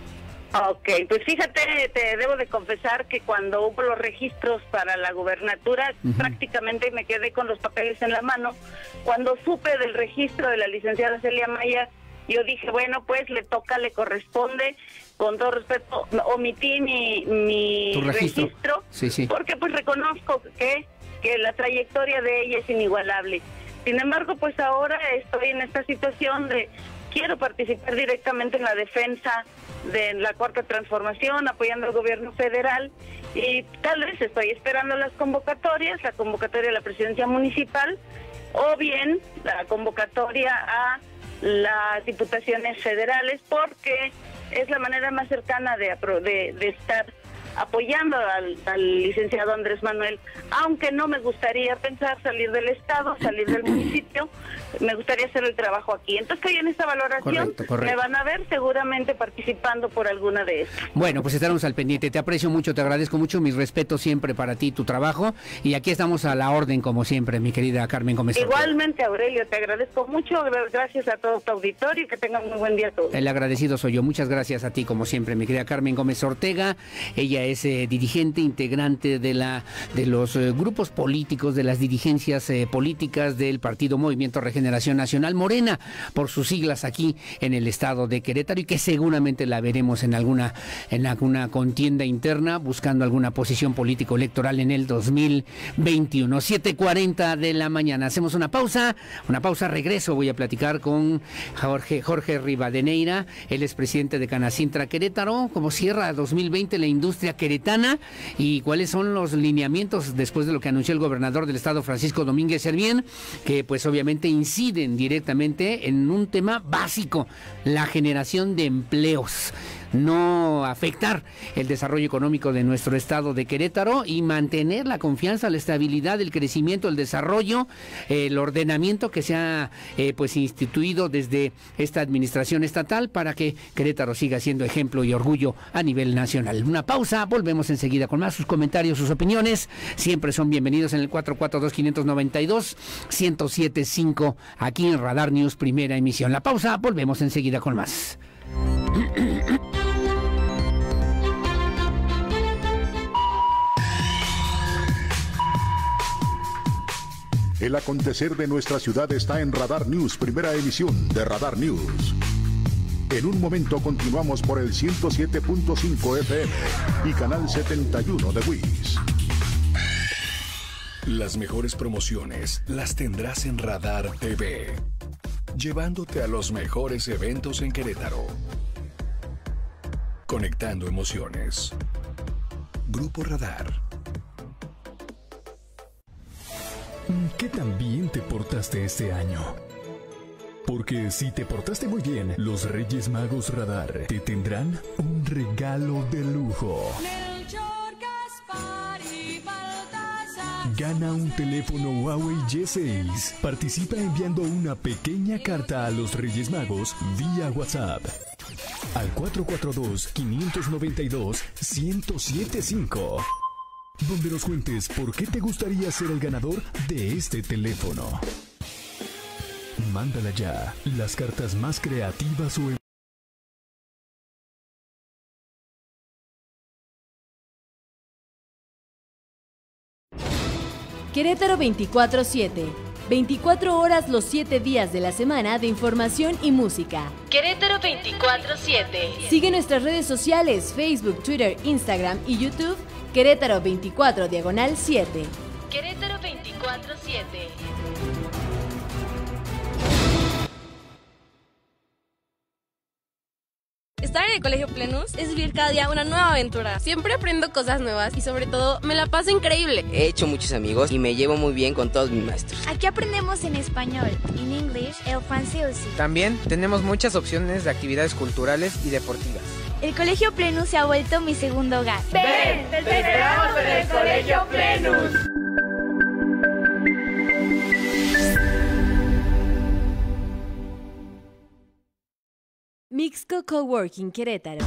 Ok, pues fíjate, te debo de confesar que cuando hubo los registros para la gubernatura, uh-huh. prácticamente me quedé con los papeles en la mano. Cuando supe del registro de la licenciada Celia Maya, yo dije, bueno, pues le toca, le corresponde, con todo respeto, omití mi, mi registro, registro
sí, sí.
porque pues reconozco que, que la trayectoria de ella es inigualable. Sin embargo, pues ahora estoy en esta situación de quiero participar directamente en la defensa de la Cuarta Transformación, apoyando al gobierno federal, y tal vez estoy esperando las convocatorias, la convocatoria a la presidencia municipal, o bien la convocatoria a las diputaciones federales, porque es la manera más cercana de, de, de estar apoyando al, al licenciado Andrés Manuel, aunque no me gustaría pensar salir del estado, salir del municipio, me gustaría hacer el trabajo aquí. Entonces estoy en esta valoración,
correcto, correcto.
Me van a ver seguramente participando por alguna de estas.
Bueno, pues estaremos al pendiente, te aprecio mucho, te agradezco mucho, mis respetos siempre para ti, tu trabajo, y aquí estamos a la orden como siempre, mi querida Carmen Gómez.
Igualmente, Aurelio, te agradezco mucho, gracias a todo tu auditorio y que tengan muy buen día a todos.
El agradecido soy yo, muchas gracias a ti como siempre, mi querida Carmen Gómez Ortega. Ella es eh, dirigente, integrante de la de los eh, grupos políticos, de las dirigencias eh, políticas del Partido Movimiento Regeneración Nacional, Morena, por sus siglas aquí en el estado de Querétaro, y que seguramente la veremos en alguna en alguna contienda interna, buscando alguna posición político electoral en el dos mil veintiuno. siete cuarenta de la mañana. Hacemos una pausa, una pausa, regreso, voy a platicar con Jorge, Jorge Rivadeneira, él es presidente de Canacintra Querétaro, como cierra dos mil veinte la industria queretana y cuáles son los lineamientos después de lo que anunció el gobernador del estado, Francisco Domínguez Servién, que pues obviamente inciden directamente en un tema básico, la generación de empleos. No afectar el desarrollo económico de nuestro estado de Querétaro y mantener la confianza, la estabilidad, el crecimiento, el desarrollo, eh, el ordenamiento que se ha eh, pues instituido desde esta administración estatal para que Querétaro siga siendo ejemplo y orgullo a nivel nacional. Una pausa, volvemos enseguida con más. Sus comentarios, sus opiniones siempre son bienvenidos en el cuatro cuatro dos, cinco nueve dos, uno cero siete cinco aquí en Radar News, primera emisión. La pausa, volvemos enseguida con más.
El acontecer de nuestra ciudad está en Radar News, primera emisión de Radar News. En un momento continuamos por el ciento siete punto cinco F M y canal setenta y uno de Wiz.
Las mejores promociones las tendrás en Radar T V, llevándote a los mejores eventos en Querétaro. Conectando emociones. Grupo Radar.
¿Qué tan bien te portaste este año? Porque si te portaste muy bien, los Reyes Magos Radar te tendrán un regalo de lujo. Gana un teléfono Huawei G seis. Participa enviando una pequeña carta a los Reyes Magos vía WhatsApp al cuatro cuatro dos, cinco nueve dos, uno cero siete cinco. Donde nos cuentes por qué te gustaría ser el ganador de este teléfono. Mándala ya. Las cartas más creativas o...
Querétaro veinticuatro siete. veinticuatro horas los siete días de la semana de información y música. Querétaro veinticuatro siete. Sigue nuestras redes sociales, Facebook, Twitter, Instagram y YouTube. Querétaro veinticuatro diagonal siete. Querétaro veinticuatro siete.
Estar en el Colegio Plenus es vivir cada día una nueva aventura. Siempre aprendo cosas nuevas y sobre todo me la paso increíble.
He hecho muchos amigos y me llevo muy bien con todos mis maestros.
Aquí aprendemos en español, en inglés, el francés.
También tenemos muchas opciones de actividades culturales y deportivas.
El Colegio Plenus se ha vuelto mi segundo hogar.
¡Ven! ¡Te esperamos en el Colegio Plenus!
Mixco Coworking Querétaro.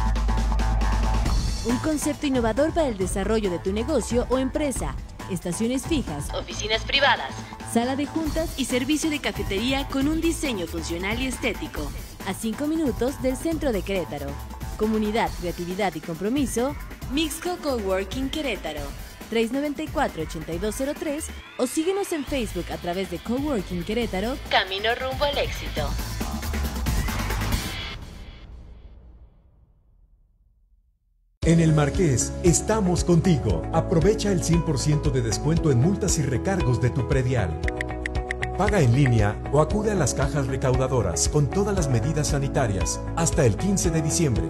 Un concepto innovador para el desarrollo de tu negocio o empresa. Estaciones fijas, oficinas privadas, sala de juntas y servicio de cafetería con un diseño funcional y estético. A cinco minutos del centro de Querétaro. Comunidad, creatividad y compromiso, Mixco Coworking Querétaro. tres nueve cuatro, ocho dos cero tres o síguenos en Facebook a través de Coworking Querétaro, camino rumbo al éxito.
En El Marqués, estamos contigo. Aprovecha el cien por ciento de descuento en multas y recargos de tu predial. Paga en línea o acude a las cajas recaudadoras con todas las medidas sanitarias hasta el quince de diciembre.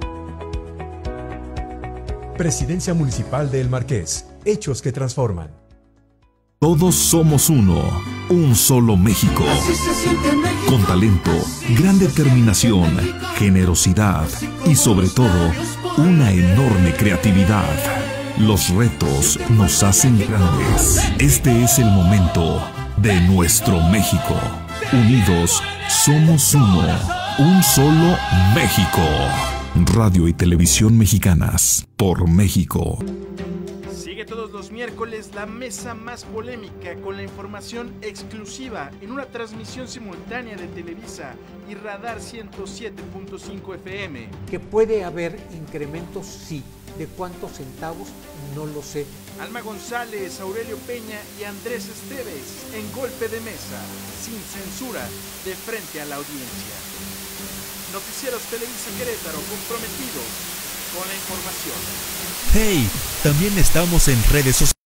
Presidencia Municipal de El Marqués. Hechos que transforman.
Todos somos uno, un solo México. Con talento, gran determinación, generosidad y sobre todo, una enorme creatividad. Los retos nos hacen grandes. Este es el momento de nuestro México. Unidos, somos uno, un solo México. Radio y Televisión Mexicanas, por México.
Sigue todos los miércoles la mesa más polémica con la información exclusiva en una transmisión simultánea de Televisa y Radar ciento siete punto cinco F M.
Que puede haber incrementos, sí. ¿De cuántos centavos? No lo sé.
Alma González, Aurelio Peña y Andrés Esteves en Golpe de Mesa, sin censura, de frente a la audiencia. Noticieros Televisa Querétaro, comprometidos con la información.
Hey, también estamos en redes sociales.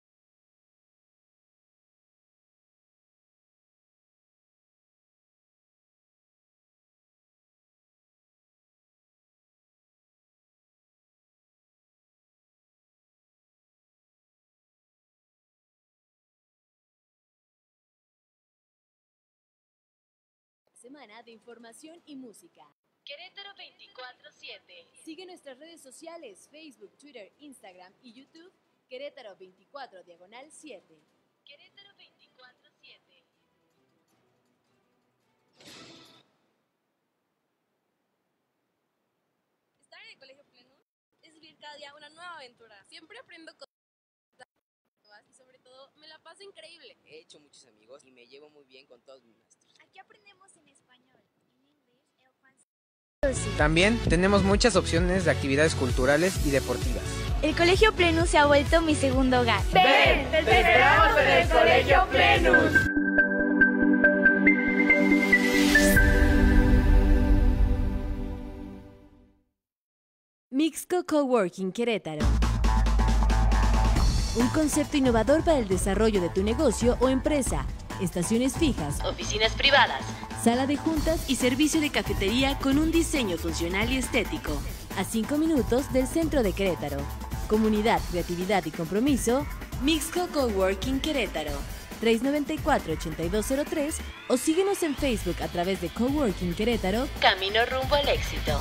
Semana de información y música. Querétaro veinticuatro siete. Sigue nuestras redes sociales, Facebook, Twitter, Instagram y YouTube. Querétaro veinticuatro diagonal siete. Querétaro veinticuatro siete.
Estar en el Colegio Plenus es vivir cada día una nueva aventura. Siempre aprendo cosas nuevas y sobre todo me la paso increíble.
He hecho muchos amigos y me llevo muy bien con todos mis maestros.
Aquí aprendemos en español, en inglés, el francés.
También tenemos muchas opciones de actividades culturales y deportivas.
El Colegio Plenus se ha vuelto mi segundo hogar.
¡Ven! ¡Te esperamos en el Colegio Plenus!
Mixco Coworking Querétaro. Un concepto innovador para el desarrollo de tu negocio o empresa. Estaciones fijas, oficinas privadas, sala de juntas y servicio de cafetería con un diseño funcional y estético. A cinco minutos del centro de Querétaro. Comunidad, creatividad y compromiso, Mixco Coworking Querétaro. tres nueve cuatro, ocho dos cero tres o síguenos en Facebook a través de Coworking Querétaro, camino rumbo al éxito.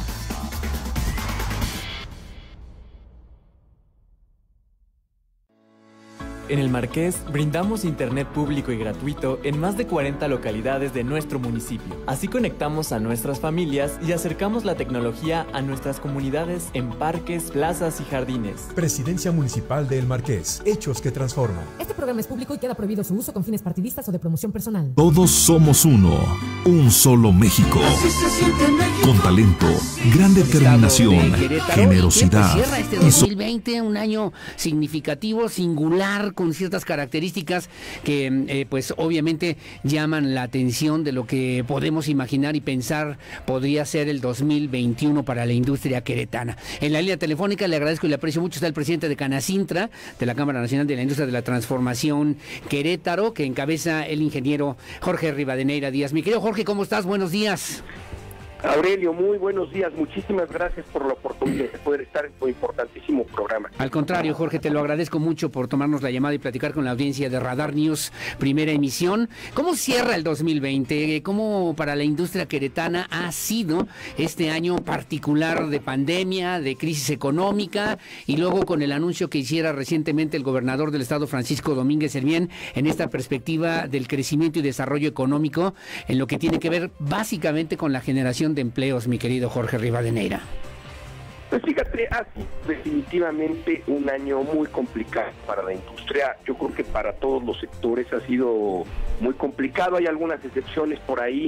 En El Marqués brindamos internet público y gratuito en más de cuarenta localidades de nuestro municipio. Así conectamos a nuestras familias y acercamos la tecnología a nuestras comunidades en parques, plazas y jardines.
Presidencia Municipal de El Marqués. Hechos que transforman.
Este programa es público y queda prohibido su uso con fines partidistas o de promoción personal.
Todos somos uno, un solo México. Con talento, gran determinación, generosidad.
Cierra este dos mil veinte, un año significativo, singular, con ciertas características que eh, pues obviamente llaman la atención de lo que podemos imaginar y pensar podría ser el dos mil veintiuno para la industria queretana. En la línea telefónica le agradezco y le aprecio mucho, está el presidente de Canacintra, de la Cámara Nacional de la Industria de la Transformación Querétaro, que encabeza el ingeniero Jorge Rivadeneira Díaz. Mi querido Jorge, ¿cómo estás? Buenos días.
Aurelio, muy buenos días. Muchísimas gracias por la oportunidad de poder estar en tu importantísimo programa.
Al contrario, Jorge, te lo agradezco mucho por tomarnos la llamada y platicar con la audiencia de Radar News, primera emisión. ¿Cómo cierra el dos mil veinte? ¿Cómo para la industria queretana ha sido este año particular de pandemia, de crisis económica y luego con el anuncio que hiciera recientemente el gobernador del estado, Francisco Domínguez Servién, en esta perspectiva del crecimiento y desarrollo económico en lo que tiene que ver básicamente con la generación de empleos, mi querido Jorge Rivadeneira?
Pues fíjate, ha sido definitivamente un año muy complicado para la industria. Yo creo que para todos los sectores ha sido muy complicado. Hay algunas excepciones por ahí,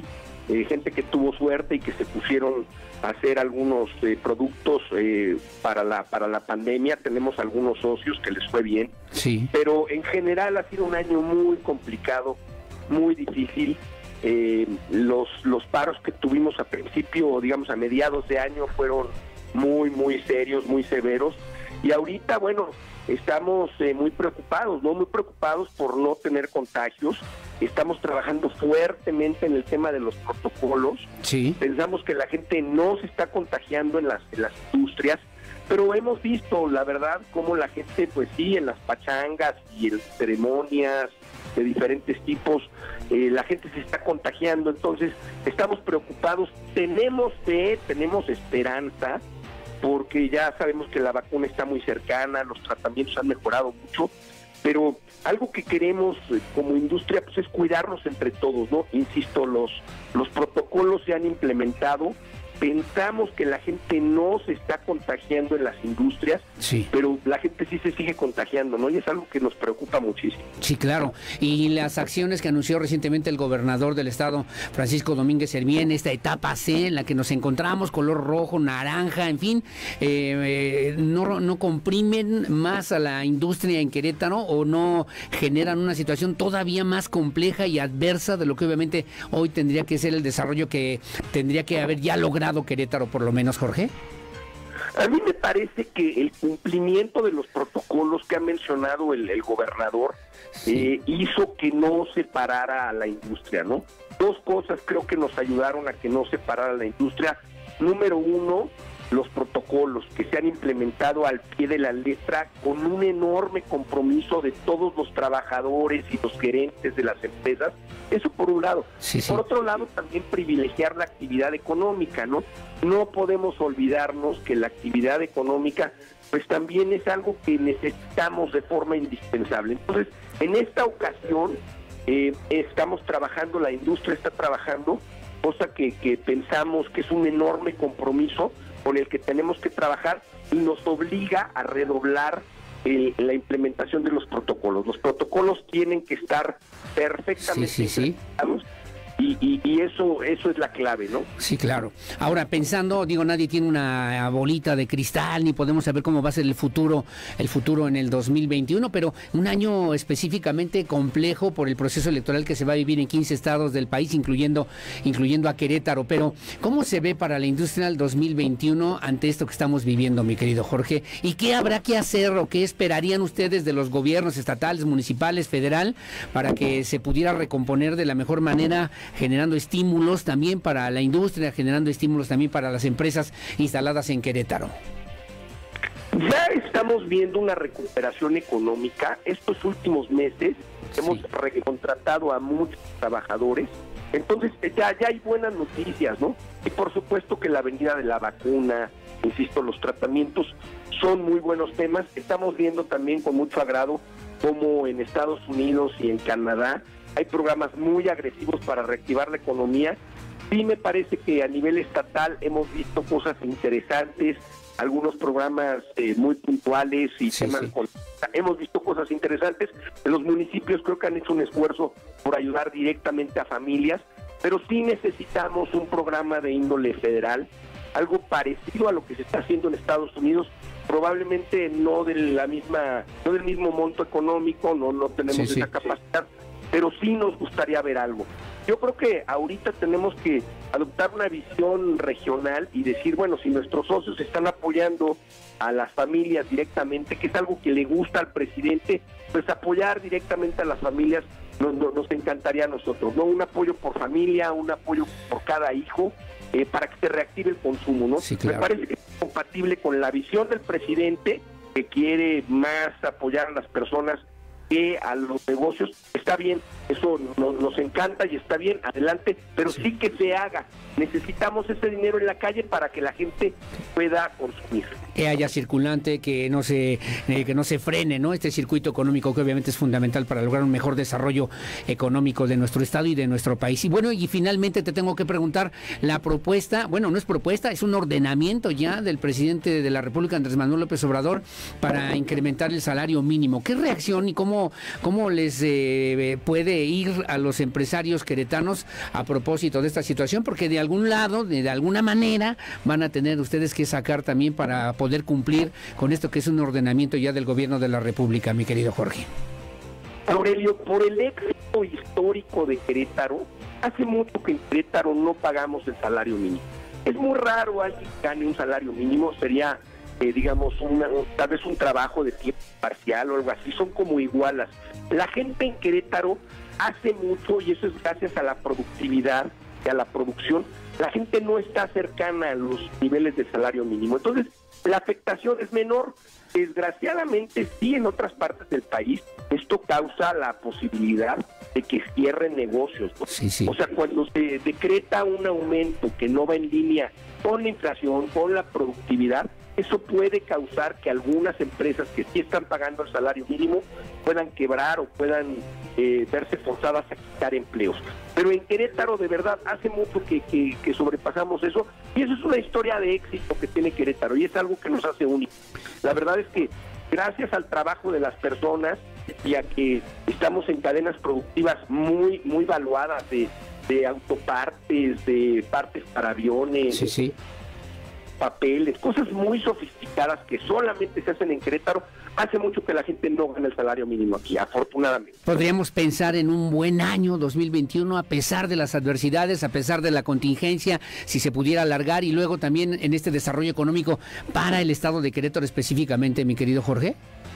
eh, gente que tuvo suerte y que se pusieron a hacer algunos eh, productos eh, para la para la pandemia. Tenemos algunos socios que les fue bien,
sí.
Pero en general ha sido un año muy complicado, muy difícil. Eh, los los paros que tuvimos a principio, digamos a mediados de año, fueron muy muy serios, muy severos, y ahorita, bueno, estamos eh, muy preocupados, ¿no? Muy preocupados por no tener contagios. Estamos trabajando fuertemente en el tema de los protocolos.
Sí.
Pensamos que la gente no se está contagiando en las, en las industrias, pero hemos visto, la verdad, cómo la gente, pues sí, en las pachangas y en ceremonias de diferentes tipos, eh, la gente se está contagiando. Entonces estamos preocupados, tenemos fe, tenemos esperanza, porque ya sabemos que la vacuna está muy cercana, los tratamientos han mejorado mucho, pero algo que queremos eh, como industria pues es cuidarnos entre todos, ¿no? Insisto, los, los protocolos se han implementado. Pensamos que la gente no se está contagiando en las industrias,
sí.
Pero la gente sí se sigue contagiando, ¿no? Y es algo que nos preocupa muchísimo.
Sí, claro. Y las acciones que anunció recientemente el gobernador del estado, Francisco Domínguez Servién, esta etapa C en la que nos encontramos, color rojo, naranja, en fin, eh, eh, no, no comprimen más a la industria en Querétaro o no generan una situación todavía más compleja y adversa de lo que obviamente hoy tendría que ser el desarrollo que tendría que haber ya logrado Querétaro, por lo menos, Jorge.
A mí me parece que el cumplimiento de los protocolos que ha mencionado el, el gobernador sí. eh, hizo que no se parara a la industria, ¿no? Dos cosas creo que nos ayudaron a que no se parara la industria. Número uno, los protocolos que se han implementado al pie de la letra con un enorme compromiso de todos los trabajadores y los gerentes de las empresas. Eso por un lado.
Sí, sí.
Por otro lado, también privilegiar la actividad económica, ¿no? No podemos olvidarnos que la actividad económica pues también es algo que necesitamos de forma indispensable. Entonces, en esta ocasión eh, estamos trabajando, la industria está trabajando, cosa que, que pensamos que es un enorme compromiso con el que tenemos que trabajar y nos obliga a redoblar el, la implementación de los protocolos. Los protocolos tienen que estar perfectamente
sí, sí, sí.
Y, y, y eso eso es la clave, ¿no?
Sí, claro. Ahora, pensando, digo, nadie tiene una bolita de cristal, ni podemos saber cómo va a ser el futuro, el futuro en el dos mil veintiuno, pero un año específicamente complejo por el proceso electoral que se va a vivir en quince estados del país, incluyendo, incluyendo a Querétaro. Pero, ¿cómo se ve para la industria el dos mil veintiuno ante esto que estamos viviendo, mi querido Jorge? ¿Y qué habrá que hacer o qué esperarían ustedes de los gobiernos estatales, municipales, federal, para que se pudiera recomponer de la mejor manera, generando estímulos también para la industria, generando estímulos también para las empresas instaladas en Querétaro?
Ya estamos viendo una recuperación económica. Estos últimos meses sí. hemos recontratado a muchos trabajadores, entonces ya, ya hay buenas noticias, ¿no? Y por supuesto que la venida de la vacuna, insisto, los tratamientos son muy buenos temas. Estamos viendo también con mucho agrado cómo en Estados Unidos y en Canadá hay programas muy agresivos para reactivar la economía. Sí me parece que a nivel estatal hemos visto cosas interesantes, algunos programas eh, muy puntuales y sí, temas sí. Con... hemos visto cosas interesantes. Los municipios creo que han hecho un esfuerzo por ayudar directamente a familias, pero sí necesitamos un programa de índole federal, algo parecido a lo que se está haciendo en Estados Unidos, probablemente no de la misma, no del mismo monto económico, no, no tenemos sí, esa sí, capacidad. Sí. Pero sí nos gustaría ver algo. Yo creo que ahorita tenemos que adoptar una visión regional y decir, bueno, si nuestros socios están apoyando a las familias directamente, que es algo que le gusta al presidente, pues apoyar directamente a las familias nos, nos, nos encantaría a nosotros, ¿no? Un apoyo por familia, un apoyo por cada hijo, eh, para que se reactive el consumo, ¿no?
Sí, claro.
Me parece que es compatible con la visión del presidente, que quiere más apoyar a las personas que a los negocios. Está bien, eso nos, nos encanta y está bien, adelante, pero sí. sí que se haga. Necesitamos ese dinero en la calle para que la gente pueda consumir.
Que haya circulante, que no se eh, que no se frene, ¿no? Este circuito económico que obviamente es fundamental para lograr un mejor desarrollo económico de nuestro estado y de nuestro país. Y bueno, y finalmente te tengo que preguntar, la propuesta, bueno, no es propuesta, es un ordenamiento ya del presidente de la República, Andrés Manuel López Obrador, para incrementar el salario mínimo. ¿Qué reacción y cómo cómo, cómo les eh, puede ir a los empresarios queretanos a propósito de esta situación, porque de algún lado, de, de alguna manera, van a tener ustedes que sacar también para poder cumplir con esto que es un ordenamiento ya del gobierno de la República, mi querido Jorge.
Aurelio, por el éxito histórico de Querétaro, hace mucho que en Querétaro no pagamos el salario mínimo. Es muy raro alguien que gane un salario mínimo, sería, eh, digamos, una, tal vez un trabajo de tiempo parcial o algo así, son como igualas. La gente en Querétaro hace mucho, y eso es gracias a la productividad y a la producción, la gente no está cercana a los niveles de salario mínimo. Entonces, la afectación es menor. Desgraciadamente, sí, en otras partes del país, esto causa la posibilidad de que cierren negocios, ¿no?
Sí, sí.
O sea, cuando se decreta un aumento que no va en línea con la inflación, con la productividad, eso puede causar que algunas empresas que sí están pagando el salario mínimo puedan quebrar o puedan eh, verse forzadas a quitar empleos. Pero en Querétaro, de verdad, hace mucho que, que, que sobrepasamos eso, y eso es una historia de éxito que tiene Querétaro, y es algo que nos hace únicos. La verdad es que gracias al trabajo de las personas y a que estamos en cadenas productivas muy, muy valuadas de, de autopartes, de partes para aviones,
sí, sí.
papeles, cosas muy sofisticadas que solamente se hacen en Querétaro, hace mucho que la gente no gana el salario mínimo aquí, afortunadamente.
Podríamos pensar en un buen año dos mil veintiuno, a pesar de las adversidades, a pesar de la contingencia, si se pudiera alargar, y luego también en este desarrollo económico para el estado de Querétaro específicamente, mi querido Jorge.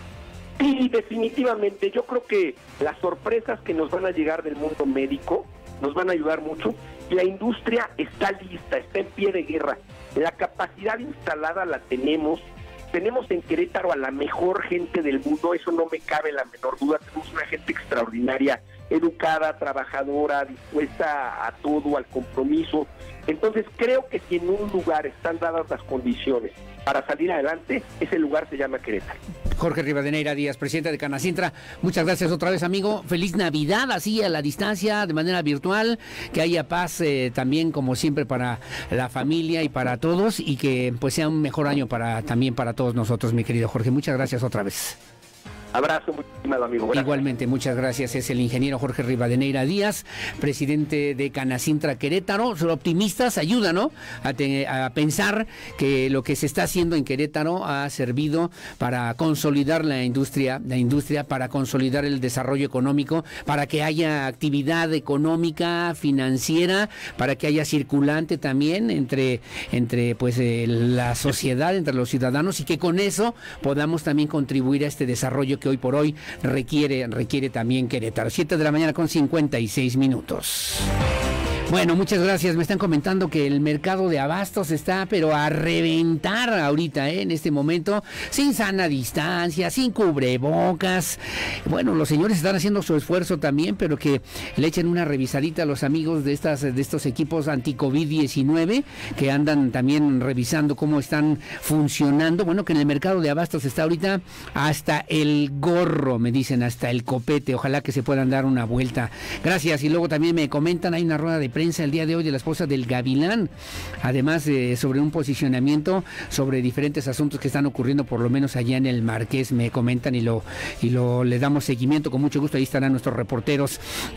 Sí, definitivamente. Yo creo que las sorpresas que nos van a llegar del mundo médico nos van a ayudar mucho. La industria está lista, está en pie de guerra. La capacidad instalada la tenemos. Tenemos en Querétaro a la mejor gente del mundo, eso no me cabe la menor duda. Tenemos una gente extraordinaria, educada, trabajadora, dispuesta a todo, al compromiso. Entonces creo que si en un lugar están dadas las condiciones para salir adelante, ese lugar se llama Querétaro.
Jorge Rivadeneira Díaz, presidente de Canacintra, muchas gracias otra vez, amigo. Feliz Navidad, así a la distancia, de manera virtual, que haya paz eh, también, como siempre, para la familia y para todos, y que pues sea un mejor año para también para todos nosotros, mi querido Jorge. Muchas gracias otra vez.
Abrazo, muy estimado amigo. Gracias.
Igualmente, muchas gracias. Es el ingeniero Jorge Rivadeneira Díaz, presidente de Canacintra Querétaro. Son optimistas, ayuda, ¿no? A, te, a pensar que lo que se está haciendo en Querétaro ha servido para consolidar la industria, la industria, para consolidar el desarrollo económico, para que haya actividad económica, financiera, para que haya circulante también entre, entre pues eh, la sociedad, entre los ciudadanos, y que con eso podamos también contribuir a este desarrollo que hoy por hoy requiere, requiere también Querétaro. siete de la mañana con cincuenta y seis minutos. Bueno, muchas gracias. Me están comentando que el mercado de abastos está pero a reventar ahorita, ¿eh? En este momento, sin sana distancia, sin cubrebocas. Bueno, los señores están haciendo su esfuerzo también, pero que le echen una revisadita a los amigos de estas de estos equipos anti-COVID diecinueve, que andan también revisando cómo están funcionando. Bueno, que en el mercado de abastos está ahorita hasta el gorro, me dicen, hasta el copete. Ojalá que se puedan dar una vuelta. Gracias. Y luego también me comentan, hay una rueda de prensa el día de hoy de la esposa del Gavilán, además eh, sobre un posicionamiento sobre diferentes asuntos que están ocurriendo, por lo menos allá en el Marqués, me comentan, y lo y lo le damos seguimiento con mucho gusto. Ahí estarán nuestros reporteros.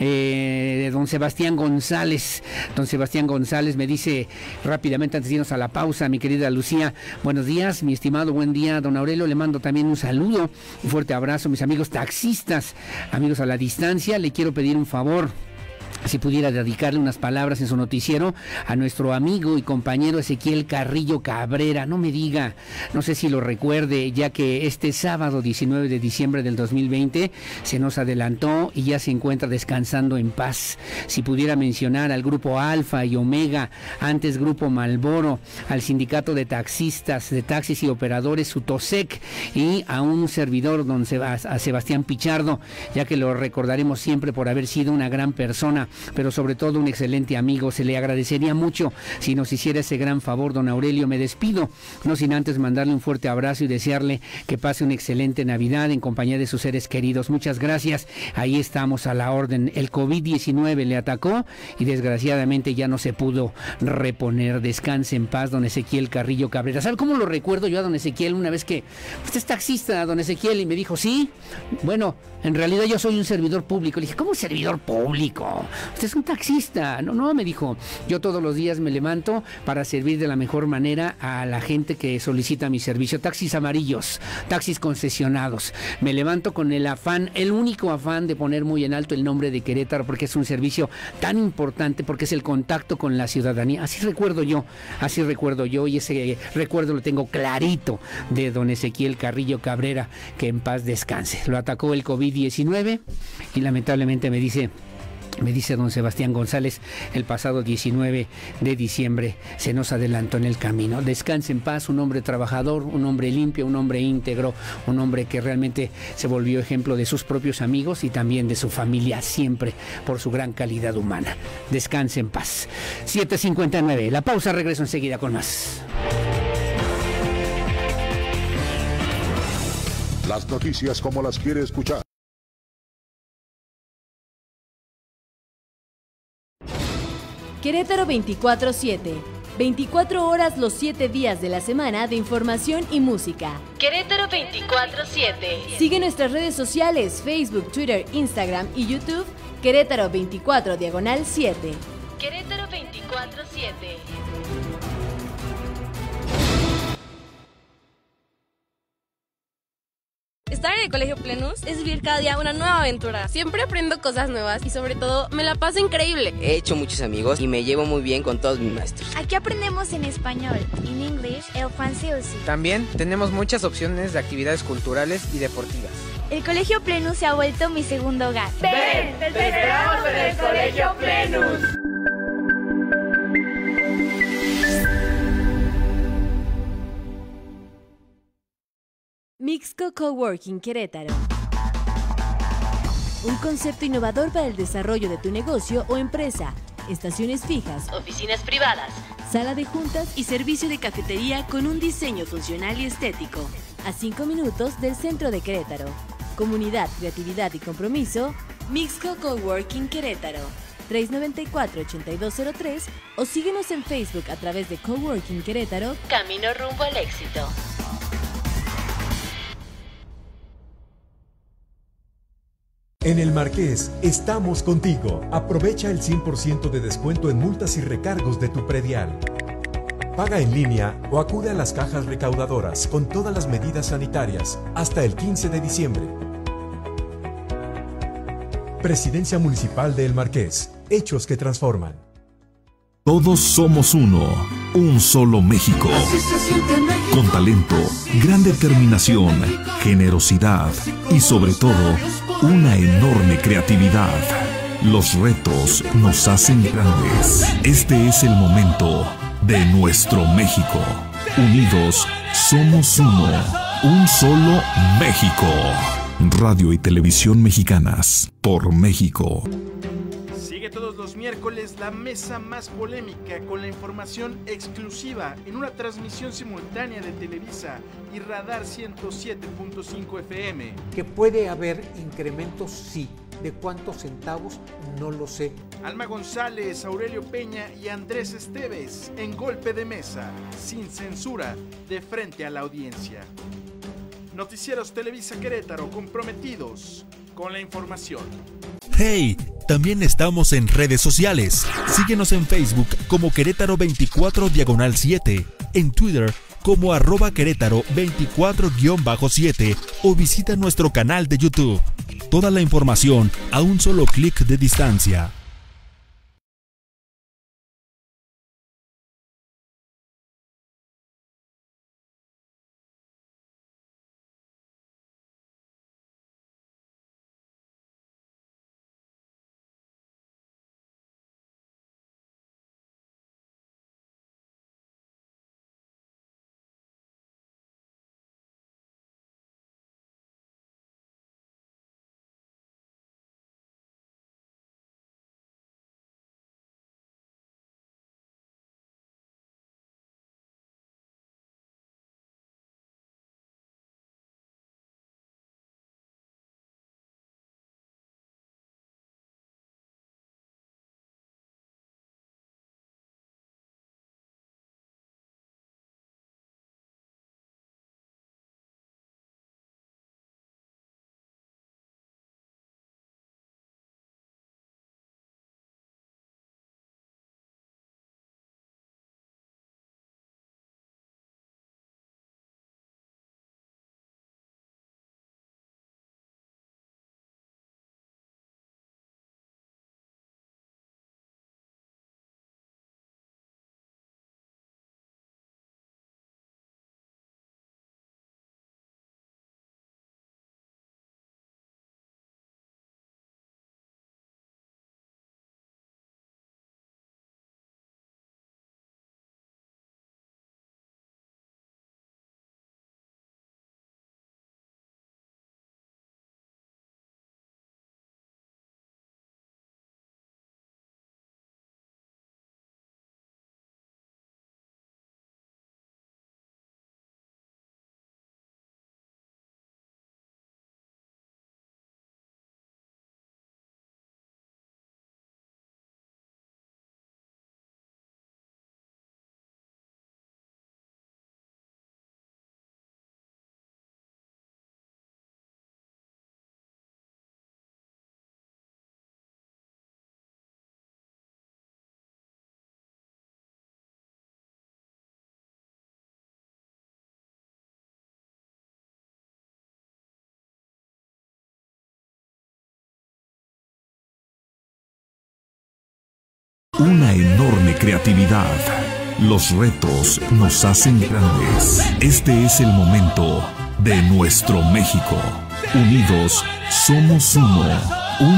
Eh, don Sebastián González, don Sebastián González me dice rápidamente, antes de irnos a la pausa, mi querida Lucía, buenos días, mi estimado, buen día, don Aurelio, le mando también un saludo, un fuerte abrazo, mis amigos taxistas, amigos a la distancia, le quiero pedir un favor. Si pudiera dedicarle unas palabras en su noticiero a nuestro amigo y compañero Ezequiel Carrillo Cabrera, no me diga, no sé si lo recuerde, ya que este sábado diecinueve de diciembre del dos mil veinte se nos adelantó y ya se encuentra descansando en paz. Si pudiera mencionar al grupo Alfa y Omega, antes grupo Malboro, al sindicato de taxistas, de taxis y operadores Sutosec, y a un servidor, don Seb- a Sebastián Pichardo, ya que lo recordaremos siempre por haber sido una gran persona persona, pero sobre todo un excelente amigo. Se le agradecería mucho si nos hiciera ese gran favor, don Aurelio. Me despido, no sin antes mandarle un fuerte abrazo y desearle que pase una excelente Navidad en compañía de sus seres queridos. Muchas gracias. Ahí estamos a la orden. El COVID diecinueve le atacó y desgraciadamente ya no se pudo reponer. Descanse en paz, don Ezequiel Carrillo Cabrera. ¿Sabe cómo lo recuerdo yo a don Ezequiel? Una vez que usted es taxista, don Ezequiel, y me dijo, sí, bueno, en realidad yo soy un servidor público. Le dije, ¿cómo servidor público? Usted es un taxista. No, no, me dijo, yo todos los días me levanto para servir de la mejor manera a la gente que solicita mi servicio. Taxis amarillos, taxis concesionados. Me levanto con el afán, el único afán de poner muy en alto el nombre de Querétaro, porque es un servicio tan importante, porque es el contacto con la ciudadanía. Así recuerdo yo, así recuerdo yo, y ese recuerdo lo tengo clarito de don Ezequiel Carrillo Cabrera, que en paz descanse. Lo atacó el COVID diecinueve y lamentablemente me dice... Me dice don Sebastián González, el pasado diecinueve de diciembre se nos adelantó en el camino. Descanse en paz, un hombre trabajador, un hombre limpio, un hombre íntegro, un hombre que realmente se volvió ejemplo de sus propios amigos y también de su familia, siempre por su gran calidad humana. Descanse en paz. siete cincuenta y nueve, la pausa, regreso enseguida con más.
Las noticias como las quiere escuchar.
Querétaro veinticuatro siete. veinticuatro horas los siete días de la semana de información y música. Querétaro veinticuatro siete. Sigue nuestras redes sociales, Facebook, Twitter, Instagram y YouTube. Querétaro veinticuatro diagonal siete. Querétaro veinticuatro siete.
Estar en el Colegio Plenus es vivir cada día una nueva aventura. Siempre aprendo cosas nuevas y sobre todo me la paso increíble.
He hecho muchos amigos y me llevo muy bien con todos mis maestros.
Aquí aprendemos en español, en inglés, el francés.
También tenemos muchas opciones de actividades culturales y deportivas.
El Colegio Plenus se ha vuelto mi segundo hogar.
¡Ven! ¡Te esperamos en el Colegio Plenus!
Mixco Coworking Querétaro. Un concepto innovador para el desarrollo de tu negocio o empresa. Estaciones fijas, oficinas privadas, sala de juntas y servicio de cafetería con un diseño funcional y estético. A cinco minutos del centro de Querétaro. Comunidad, creatividad y compromiso. Mixco Coworking Querétaro. tres nueve cuatro, ocho dos cero tres o síguenos en Facebook a través de Coworking Querétaro. Camino rumbo al éxito.
En El Marqués, estamos contigo. Aprovecha el cien por ciento de descuento en multas y recargos de tu predial. Paga en línea o acude a las cajas recaudadoras con todas las medidas sanitarias hasta el quince de diciembre. Presidencia Municipal de El Marqués. Hechos que transforman.
Todos somos uno, un solo México. Con talento, gran determinación, generosidad y sobre todo, una enorme creatividad. Los retos nos hacen grandes. Este es el momento de nuestro México. Unidos, somos uno, un solo México. Radio y Televisión Mexicanas, por México.
Sigue todos los miércoles la mesa más polémica con la información exclusiva en una transmisión simultánea de Televisa y Radar ciento siete punto cinco F M.
Que puede haber incrementos, sí. ¿De cuántos centavos? No lo sé.
Alma González, Aurelio Peña y Andrés Esteves en Golpe de Mesa, sin censura, de frente a la audiencia. Noticieros Televisa Querétaro, comprometidos con la información.
¡Hey! También estamos en redes sociales. Síguenos en Facebook como Querétaro veinticuatro diagonal siete, en Twitter como arroba Querétaro veinticuatro guión bajo siete o visita nuestro canal de YouTube. Toda la información a un solo clic de distancia.
creatividad. Los retos nos hacen grandes. Este es el momento de nuestro México. Unidos somos uno. Un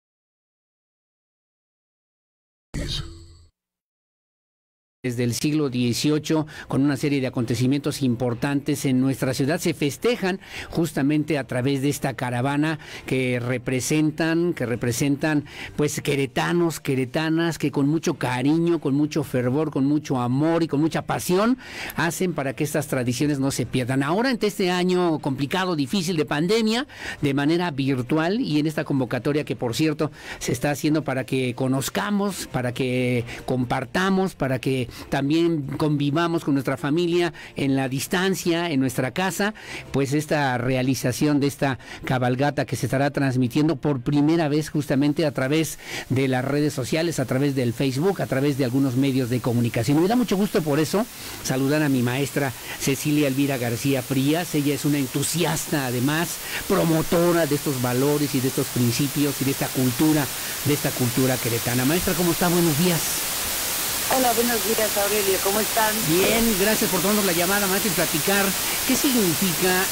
desde el siglo dieciocho, con una serie de acontecimientos importantes en nuestra ciudad, se festejan justamente a través de esta caravana que representan, que representan pues queretanos, queretanas, que con mucho cariño, con mucho fervor, con mucho amor y con mucha pasión, hacen para que estas tradiciones no se pierdan. Ahora, ante este año complicado, difícil de pandemia, de manera virtual, y en esta convocatoria que, por cierto, se está haciendo para que conozcamos, para que compartamos, para que también convivamos con nuestra familia en la distancia, en nuestra casa, pues esta realización de esta cabalgata que se estará transmitiendo por primera vez justamente a través de las redes sociales, a través del Facebook, a través de algunos medios de comunicación. Me da mucho gusto por eso saludar a mi maestra Cecilia Elvira García Frías. Ella es una entusiasta, además, promotora de estos valores y de estos principios y de esta cultura, de esta cultura queretana. Maestra, ¿cómo está? Buenos días.
Hola, buenos días, Aurelio, ¿cómo están?
Bien, gracias por tomarnos la llamada, maestra, y platicar qué significa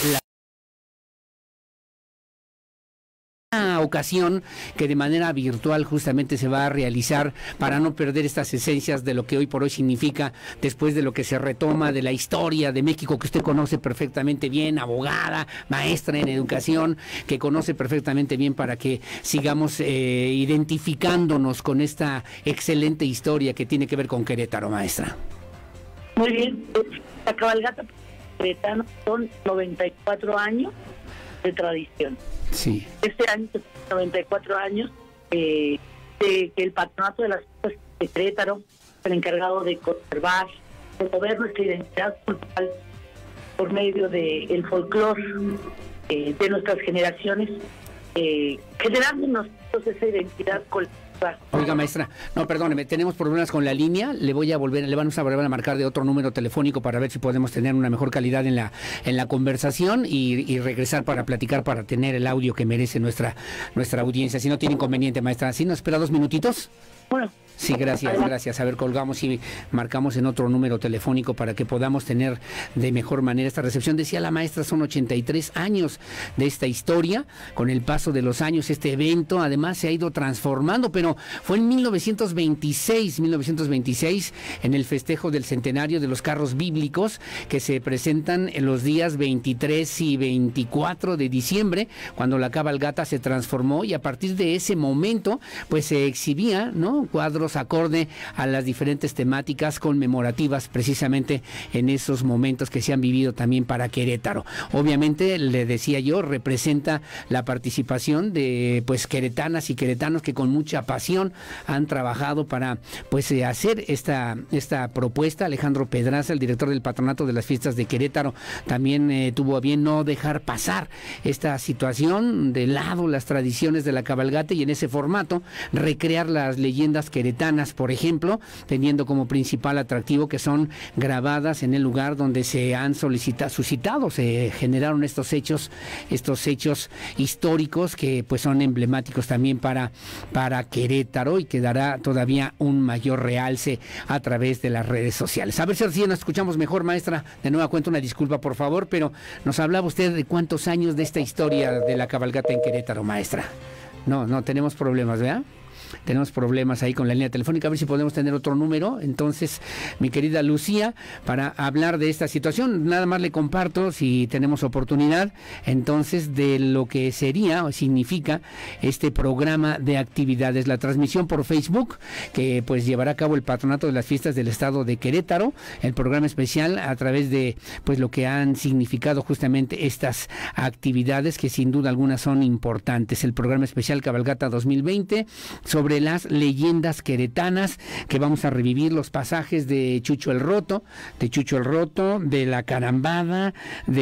la ocasión que de manera virtual justamente se va a realizar para no perder estas esencias de lo que hoy por hoy significa, después de lo que se retoma de la historia de México, que usted conoce perfectamente bien, abogada, maestra en educación, que conoce perfectamente bien, para que sigamos eh, identificándonos con esta excelente historia que tiene que ver con Querétaro, maestra.
Muy bien, la cabalgata queretana son noventa y cuatro años de tradición.
Sí.
Este año, noventa y cuatro años, eh, de que el patronato de las fiestas de Querétaro, el encargado de conservar, promover nuestra identidad cultural por medio del folclore eh, de nuestras generaciones, eh, generando en nosotros esa identidad colectiva.
Oiga, maestra, no, perdóneme, tenemos problemas con la línea, le voy a volver, le vamos a volver a marcar de otro número telefónico para ver si podemos tener una mejor calidad en la en la conversación y, y regresar para platicar, para tener el audio que merece nuestra nuestra audiencia. Si no tiene inconveniente, maestra, ¿sí nos espera dos minutitos?
Bueno.
Sí, gracias, gracias. A ver, colgamos y marcamos en otro número telefónico para que podamos tener de mejor manera esta recepción. Decía la maestra, son ochenta y tres años de esta historia. Con el paso de los años, este evento además se ha ido transformando, pero fue en mil novecientos veintiséis, mil novecientos veintiséis, en el festejo del centenario de los carros bíblicos, que se presentan en los días veintitrés y veinticuatro de diciembre, cuando la cabalgata se transformó, y a partir de ese momento, pues se exhibía, ¿no?, cuadros acorde a las diferentes temáticas conmemorativas precisamente en esos momentos que se han vivido también para Querétaro. Obviamente, le decía yo, representa la participación de pues queretanas y queretanos que con mucha pasión han trabajado para pues hacer esta, esta propuesta. Alejandro Pedraza, el director del Patronato de las Fiestas de Querétaro, también eh, tuvo a bien no dejar pasar esta situación, de lado las tradiciones de la cabalgata, y en ese formato recrear las leyendas queretanas, por ejemplo, teniendo como principal atractivo que son grabadas en el lugar donde se han solicitado, suscitado, se generaron estos hechos, estos hechos históricos que pues son emblemáticos también para, para Querétaro, y que dará todavía un mayor realce a través de las redes sociales. A ver si así nos escuchamos mejor, maestra. De nueva cuenta, una disculpa, por favor, pero nos hablaba usted de cuántos años de esta historia de la cabalgata en Querétaro, maestra. No, no tenemos problemas, ¿verdad? Tenemos problemas ahí con la línea telefónica, a ver si podemos tener otro número. Entonces, mi querida Lucía, para hablar de esta situación, nada más le comparto, si tenemos oportunidad, entonces, de lo que sería o significa este programa de actividades, la transmisión por Facebook, que pues llevará a cabo el Patronato de las Fiestas del Estado de Querétaro, el programa especial a través de pues lo que han significado justamente estas actividades, que sin duda alguna son importantes. El programa especial Cabalgata dos mil veinte, sobre sobre las leyendas queretanas, que vamos a revivir los pasajes de Chucho el Roto, de Chucho el Roto, de La Carambada,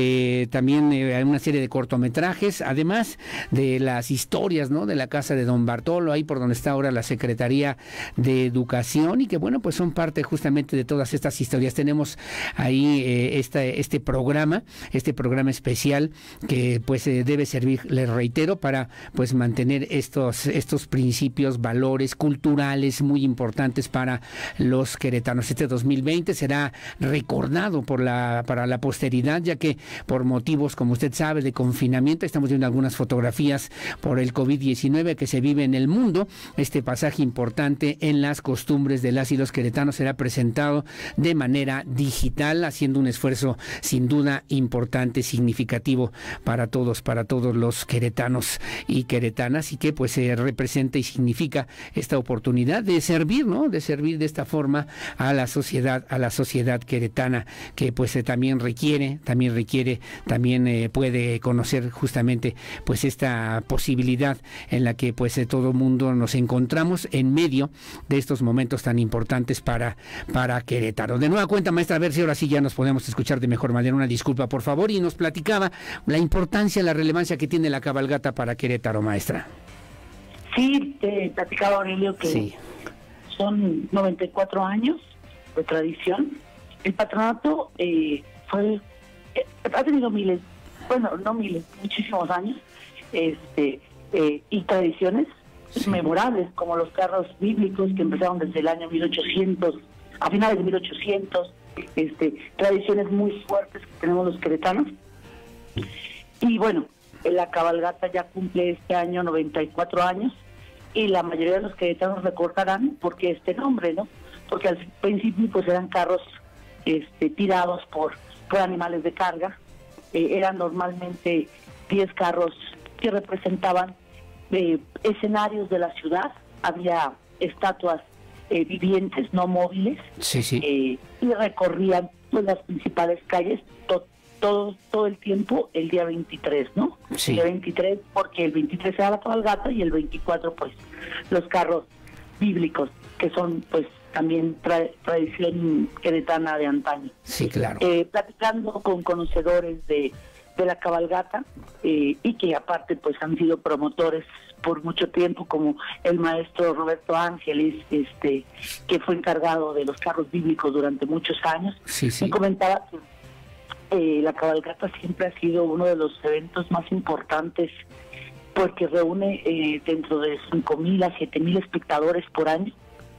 de también eh, una serie de cortometrajes, además de las historias, ¿no?, de la casa de Don Bartolo, ahí por donde está ahora la Secretaría de Educación, y que bueno, pues son parte justamente de todas estas historias. Tenemos ahí eh, esta, este programa, este programa especial que pues eh, debe servir, les reitero, para pues mantener estos, estos principios valores culturales muy importantes para los queretanos. Este dos mil veinte será recordado por la para la posteridad, ya que por motivos, como usted sabe, de confinamiento, estamos viendo algunas fotografías por el COVID diecinueve que se vive en el mundo. Este pasaje importante en las costumbres de las y los queretanos será presentado de manera digital, haciendo un esfuerzo sin duda importante, significativo para todos, para todos los queretanos y queretanas, y que pues se representa y significa esta oportunidad de servir, ¿no? De servir de esta forma a la sociedad, a la sociedad queretana, que pues eh, también requiere, también requiere, también eh, puede conocer justamente pues esta posibilidad en la que pues eh, todo mundo nos encontramos en medio de estos momentos tan importantes para, para Querétaro. De nueva cuenta, maestra, a ver si ahora sí ya nos podemos escuchar de mejor manera. Una disculpa, por favor, y nos platicaba la importancia, la relevancia que tiene la cabalgata para Querétaro, maestra.
Sí, te platicaba, Aurelio, que sí. Son noventa y cuatro años de tradición. El patronato eh, fue eh, ha tenido miles, bueno, no miles, muchísimos años, este eh, y tradiciones sí. memorables, como los carros bíblicos que empezaron desde el año mil ochocientos, a finales de mil ochocientos, este, tradiciones muy fuertes que tenemos los queretanos. Y bueno, la cabalgata ya cumple este año noventa y cuatro años, y la mayoría de los queretanos recordarán por qué este nombre, ¿no? Porque al principio pues eran carros este, tirados por, por animales de carga, eh, eran normalmente diez carros que representaban eh, escenarios de la ciudad, había estatuas eh, vivientes, no móviles,
sí, sí.
Eh, y recorrían pues, las principales calles to todo todo el tiempo el día veintitrés, ¿no?
Sí.
El día veintitrés, porque el veintitrés era la cabalgata y el veinticuatro pues los carros bíblicos, que son pues también tra tradición queretana de antaño.
Sí, claro.
Eh, platicando con conocedores de, de la cabalgata eh, y que aparte pues han sido promotores por mucho tiempo, como el maestro Roberto Ángeles, este que fue encargado de los carros bíblicos durante muchos años,
sí, sí.
me comentaba que eh, la cabalgata siempre ha sido uno de los eventos más importantes, porque reúne eh, dentro de cinco mil a siete mil espectadores por año.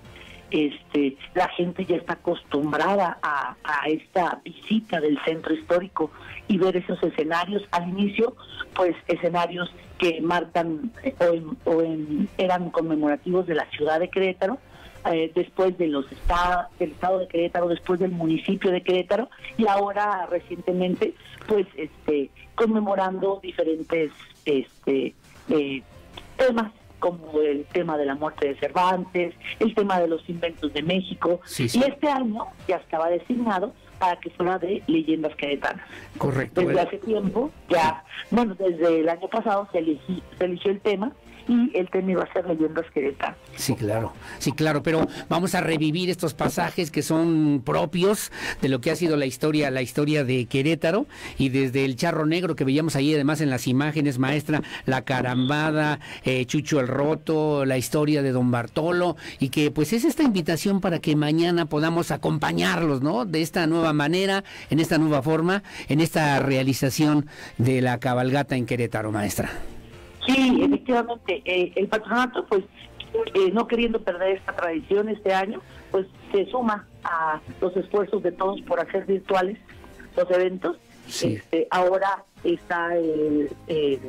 Este, la gente ya está acostumbrada a, a esta visita del centro histórico y ver esos escenarios. Al inicio, pues escenarios que marcan o, en, o en, eran conmemorativos de la ciudad de Querétaro, eh, después de los estados del estado de Querétaro, después del municipio de Querétaro, y ahora recientemente, pues este, conmemorando diferentes este, eh, temas, como el tema de la muerte de Cervantes, el tema de los inventos de México,
sí, sí.
y este año ya estaba designado para que fuera de leyendas queretanas.
Correcto.
Desde
bueno.
hace tiempo, ya, bueno, desde el año pasado se, elegí, se eligió el tema, y el tema iba a ser leyendas queretanas.
Sí, claro, sí, claro, pero vamos a revivir estos pasajes que son propios de lo que ha sido la historia, la historia de Querétaro, y desde el Charro Negro que veíamos ahí además en las imágenes, maestra, la carambada, eh, Chucho el Roto, la historia de Don Bartolo, y que pues es esta invitación para que mañana podamos acompañarlos, ¿no? De esta nueva manera, en esta nueva forma, en esta realización de la cabalgata en Querétaro, maestra.
Sí, efectivamente, eh, el patronato, pues, eh, no queriendo perder esta tradición este año, pues se suma a los esfuerzos de todos por hacer virtuales los eventos.
Sí.
Este, ahora está el, el,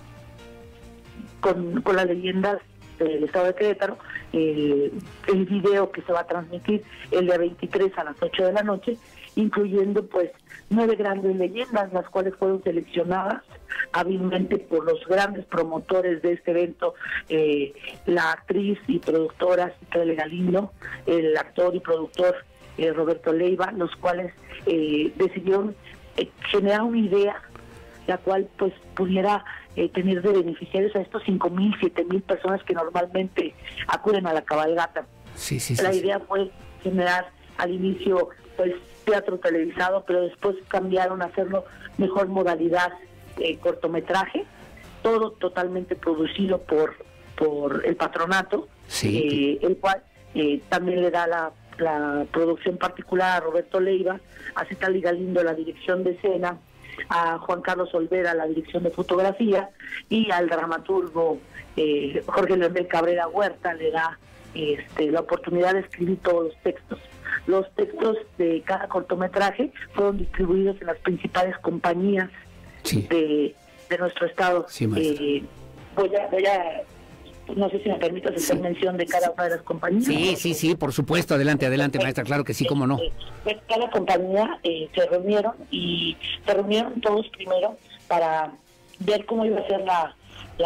con, con las leyendas del estado de Querétaro, el, el video que se va a transmitir el día veintitrés a las ocho de la noche, incluyendo pues nueve grandes leyendas, las cuales fueron seleccionadas hábilmente por los grandes promotores de este evento, eh, la actriz y productora Citlali Galindo, el actor y productor eh, Roberto Leiva, los cuales eh, decidieron eh, generar una idea la cual pues pudiera eh, tener de beneficiarios a estos cinco mil, siete mil personas que normalmente acuden a la cabalgata.
Sí, sí,
la
sí,
idea
sí.
fue generar al inicio pues teatro televisado, pero después cambiaron a hacerlo mejor modalidad eh, cortometraje, todo totalmente producido por por el patronato,
sí.
eh, el cual eh, también le da la, la producción particular a Roberto Leiva, a Citlali Galindo la dirección de escena, a Juan Carlos Olvera la dirección de fotografía y al dramaturgo eh, Jorge Leonel Cabrera Huerta le da este, la oportunidad de escribir todos los textos. Los textos de cada cortometraje fueron distribuidos en las principales compañías sí. de, de nuestro estado.
Sí,
eh, voy a, voy a no sé si me permites hacer sí. mención de cada una de las compañías.
Sí, sí, sí, por supuesto. Adelante, adelante, maestra. Claro que sí, cómo no.
Cada compañía eh, se reunieron y se reunieron todos primero para ver cómo iba a ser la,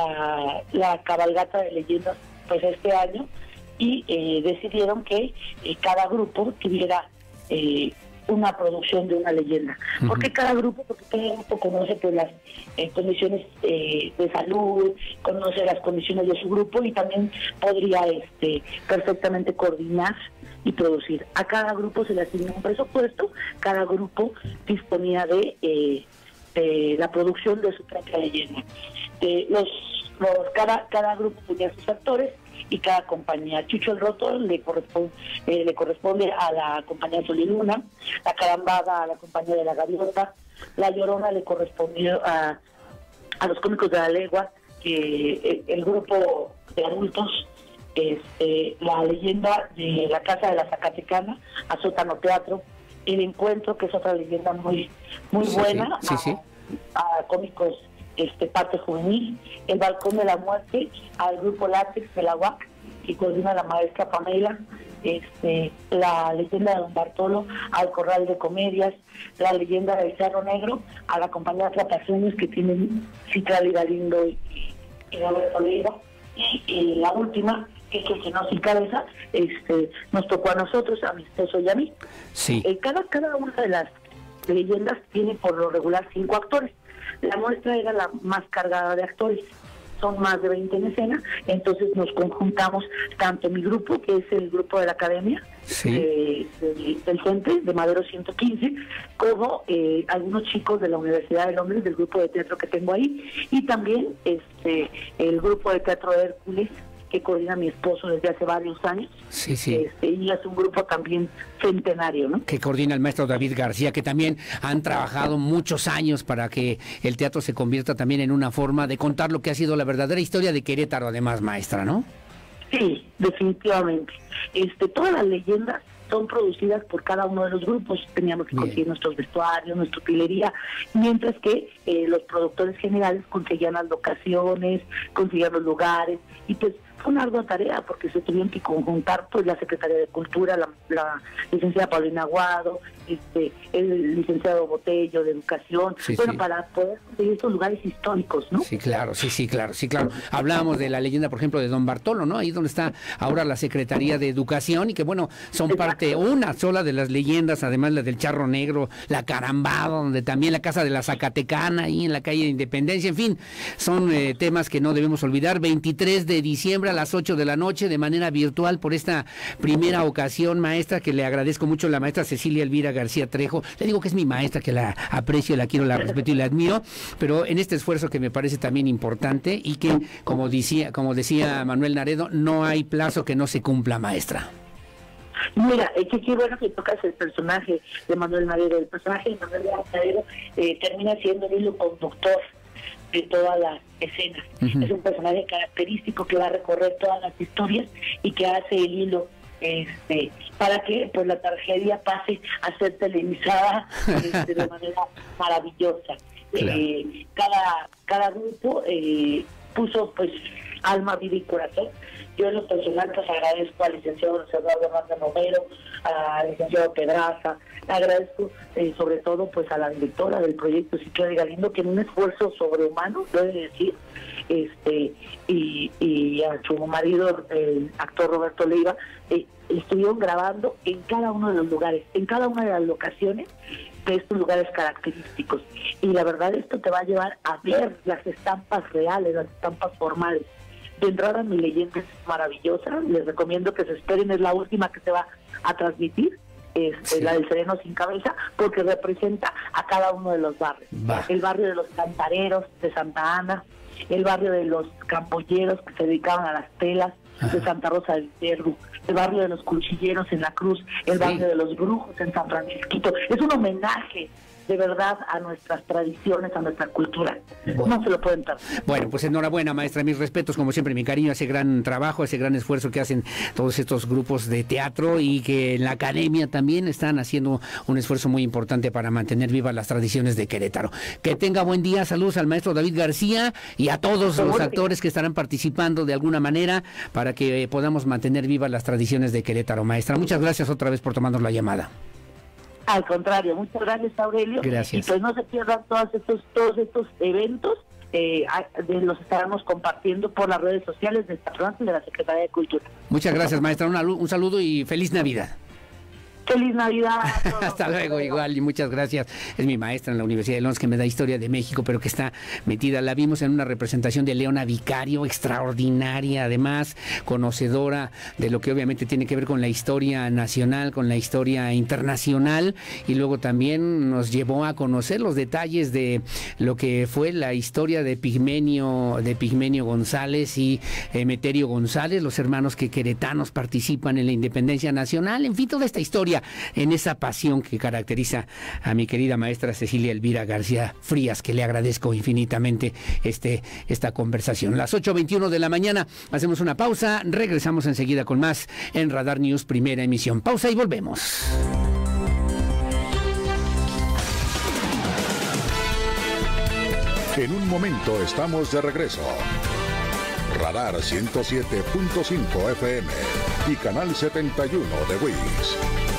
la, la cabalgata de leyendas pues este año y eh, decidieron que eh, cada grupo tuviera eh, una producción de una leyenda. Uh-huh. ¿Por qué cada grupo? Porque cada grupo conoce pues las eh, condiciones eh, de salud, conoce las condiciones de su grupo y también podría este perfectamente coordinar y producir. A cada grupo se le asignó un presupuesto, cada grupo disponía de, eh, de la producción de su propia leyenda. De los, los cada cada grupo tenía sus actores y cada compañía. Chucho el Roto le corresponde, eh, le corresponde a la compañía Sol y Luna, la Carambada a la compañía de la Gaviota, la Llorona le correspondió a, a los Cómicos de la Legua, que eh, el grupo de adultos, este, la leyenda de la Casa de la Zacatecana, a Sótano Teatro, el Encuentro, que es otra leyenda muy muy sí, buena,
sí, sí, sí.
A, a cómicos este parte juvenil, el Balcón de la Muerte, al grupo Látex de la U A C, que coordina la maestra Pamela, este, la leyenda de Don Bartolo, al Corral de Comedias, la leyenda del Cerro Negro, a la compañía Atrapasueños, que tienen Citral Galindo y, y Roberto Leiva, y, y la última, que es el que nos encabeza, este, nos tocó a nosotros, a mi esposo y a mí.
Sí.
Eh, cada, cada una de las leyendas tiene por lo regular cinco actores. La muestra era la más cargada de actores, son más de veinte en escena, entonces nos conjuntamos tanto mi grupo, que es el grupo de la academia, sí. de, de, del CENTE, de Madero ciento quince, como eh, algunos chicos de la Universidad de Londres, del grupo de teatro que tengo ahí, y también este el grupo de teatro Hércules, que coordina mi esposo desde hace varios años.
Sí, sí.
Este, y es un grupo también centenario, ¿no?
Que coordina el maestro David García, que también han trabajado muchos años para que el teatro se convierta también en una forma de contar lo que ha sido la verdadera historia de Querétaro, además, maestra, ¿no?
Sí, definitivamente. Este, todas las leyendas son producidas por cada uno de los grupos. Teníamos que conseguir Bien. nuestros vestuarios, nuestra utilería, mientras que eh, los productores generales conseguían las locaciones, conseguían los lugares, y pues fue una ardua tarea porque se tuvieron que conjuntar pues la Secretaría de Cultura, la, la licenciada Paulina Aguado, este, el licenciado Botello de Educación, sí, bueno, sí. para poder conseguir estos lugares históricos, ¿no?
Sí, claro, sí, sí, claro, sí, claro. Hablábamos de la leyenda, por ejemplo, de Don Bartolo, ¿no? Ahí donde está ahora la Secretaría de Educación y que, bueno, son Exacto. parte, una sola de las leyendas, además la del Charro Negro, la Carambada, donde también la Casa de la Zacatecana, ahí en la calle de Independencia, en fin, son eh, temas que no debemos olvidar. veintitrés de diciembre a las ocho de la noche de manera virtual por esta primera ocasión, maestra, que le agradezco mucho, la maestra Cecilia Elvira García Trejo. Le digo que es mi maestra, que la aprecio, la quiero, la respeto y la admiro, pero en este esfuerzo que me parece también importante y que, como decía, como decía Manuel Naredo, no hay plazo que no se cumpla, maestra.
Mira, es que qué bueno que tocas el personaje de Manuel Naredo. El personaje de Manuel Naredo eh, termina siendo el hilo conductor de toda la escena. Uh-huh. Es un personaje característico que va a recorrer todas las historias y que hace el hilo este para que pues la tragedia pase a ser televisada este, de manera maravillosa. Claro. Eh, cada cada grupo eh, puso pues alma, vida y corazón. Yo en lo personal pues agradezco al licenciado Eduardo Hernández Romero, al licenciado Pedraza, agradezco eh, sobre todo pues a la directora del proyecto, Citral Galindo, que en un esfuerzo sobrehumano, debe decir, este y, y a su marido, el actor Roberto Leiva, eh, estuvieron grabando en cada uno de los lugares, en cada una de las locaciones de estos lugares característicos. Y la verdad esto te va a llevar a ver las estampas reales, las estampas formales. De entrada, mi leyenda es maravillosa, les recomiendo que se esperen, es la última que se va a transmitir, este, sí. la del Sereno Sin Cabeza, porque representa a cada uno de los barrios. Va. El barrio de los cantareros de Santa Ana, el barrio de los campolleros que se dedicaban a las telas, Ajá. de Santa Rosa del Cerro, el barrio de los cuchilleros en La Cruz, el sí. barrio de los brujos en San Francisquito. Es un homenaje de verdad a nuestras tradiciones, a nuestra cultura. Bueno. No se lo pueden perder.
Bueno, pues enhorabuena, maestra, mis respetos, como siempre, mi cariño, ese gran trabajo, ese gran esfuerzo que hacen todos estos grupos de teatro y que en la academia también están haciendo un esfuerzo muy importante para mantener vivas las tradiciones de Querétaro. Que tenga buen día, saludos al maestro David García y a todos los actores que estarán participando de alguna manera para que eh, podamos mantener vivas las tradiciones de Querétaro, maestra. Muchas gracias otra vez por tomarnos la llamada.
Al contrario, muchas gracias, Aurelio.
Gracias.
Y pues no se pierdan todos estos, todos estos eventos, eh, de los estaremos compartiendo por las redes sociales del Patronato de la Secretaría de Cultura.
Muchas gracias, maestra. Un, un saludo y feliz Navidad.
Feliz Navidad.
Hasta luego, igual, y muchas gracias. Es mi maestra en la Universidad de Londres, que me da historia de México, pero que está metida. La vimos en una representación de Leona Vicario, extraordinaria, además, conocedora de lo que obviamente tiene que ver con la historia nacional, con la historia internacional, y luego también nos llevó a conocer los detalles de lo que fue la historia de Pigmenio, de Pigmenio González y Emeterio González, los hermanos que queretanos participan en la independencia nacional, en fin, toda esta historia en esa pasión que caracteriza a mi querida maestra Cecilia Elvira García Frías, que le agradezco infinitamente este, esta conversación. Las ocho veintiuno de la mañana, hacemos una pausa, regresamos enseguida con más en Radar News, primera emisión. Pausa y volvemos.
En un momento estamos de regreso. Radar ciento siete punto cinco F M y Canal setenta y uno de Wiz.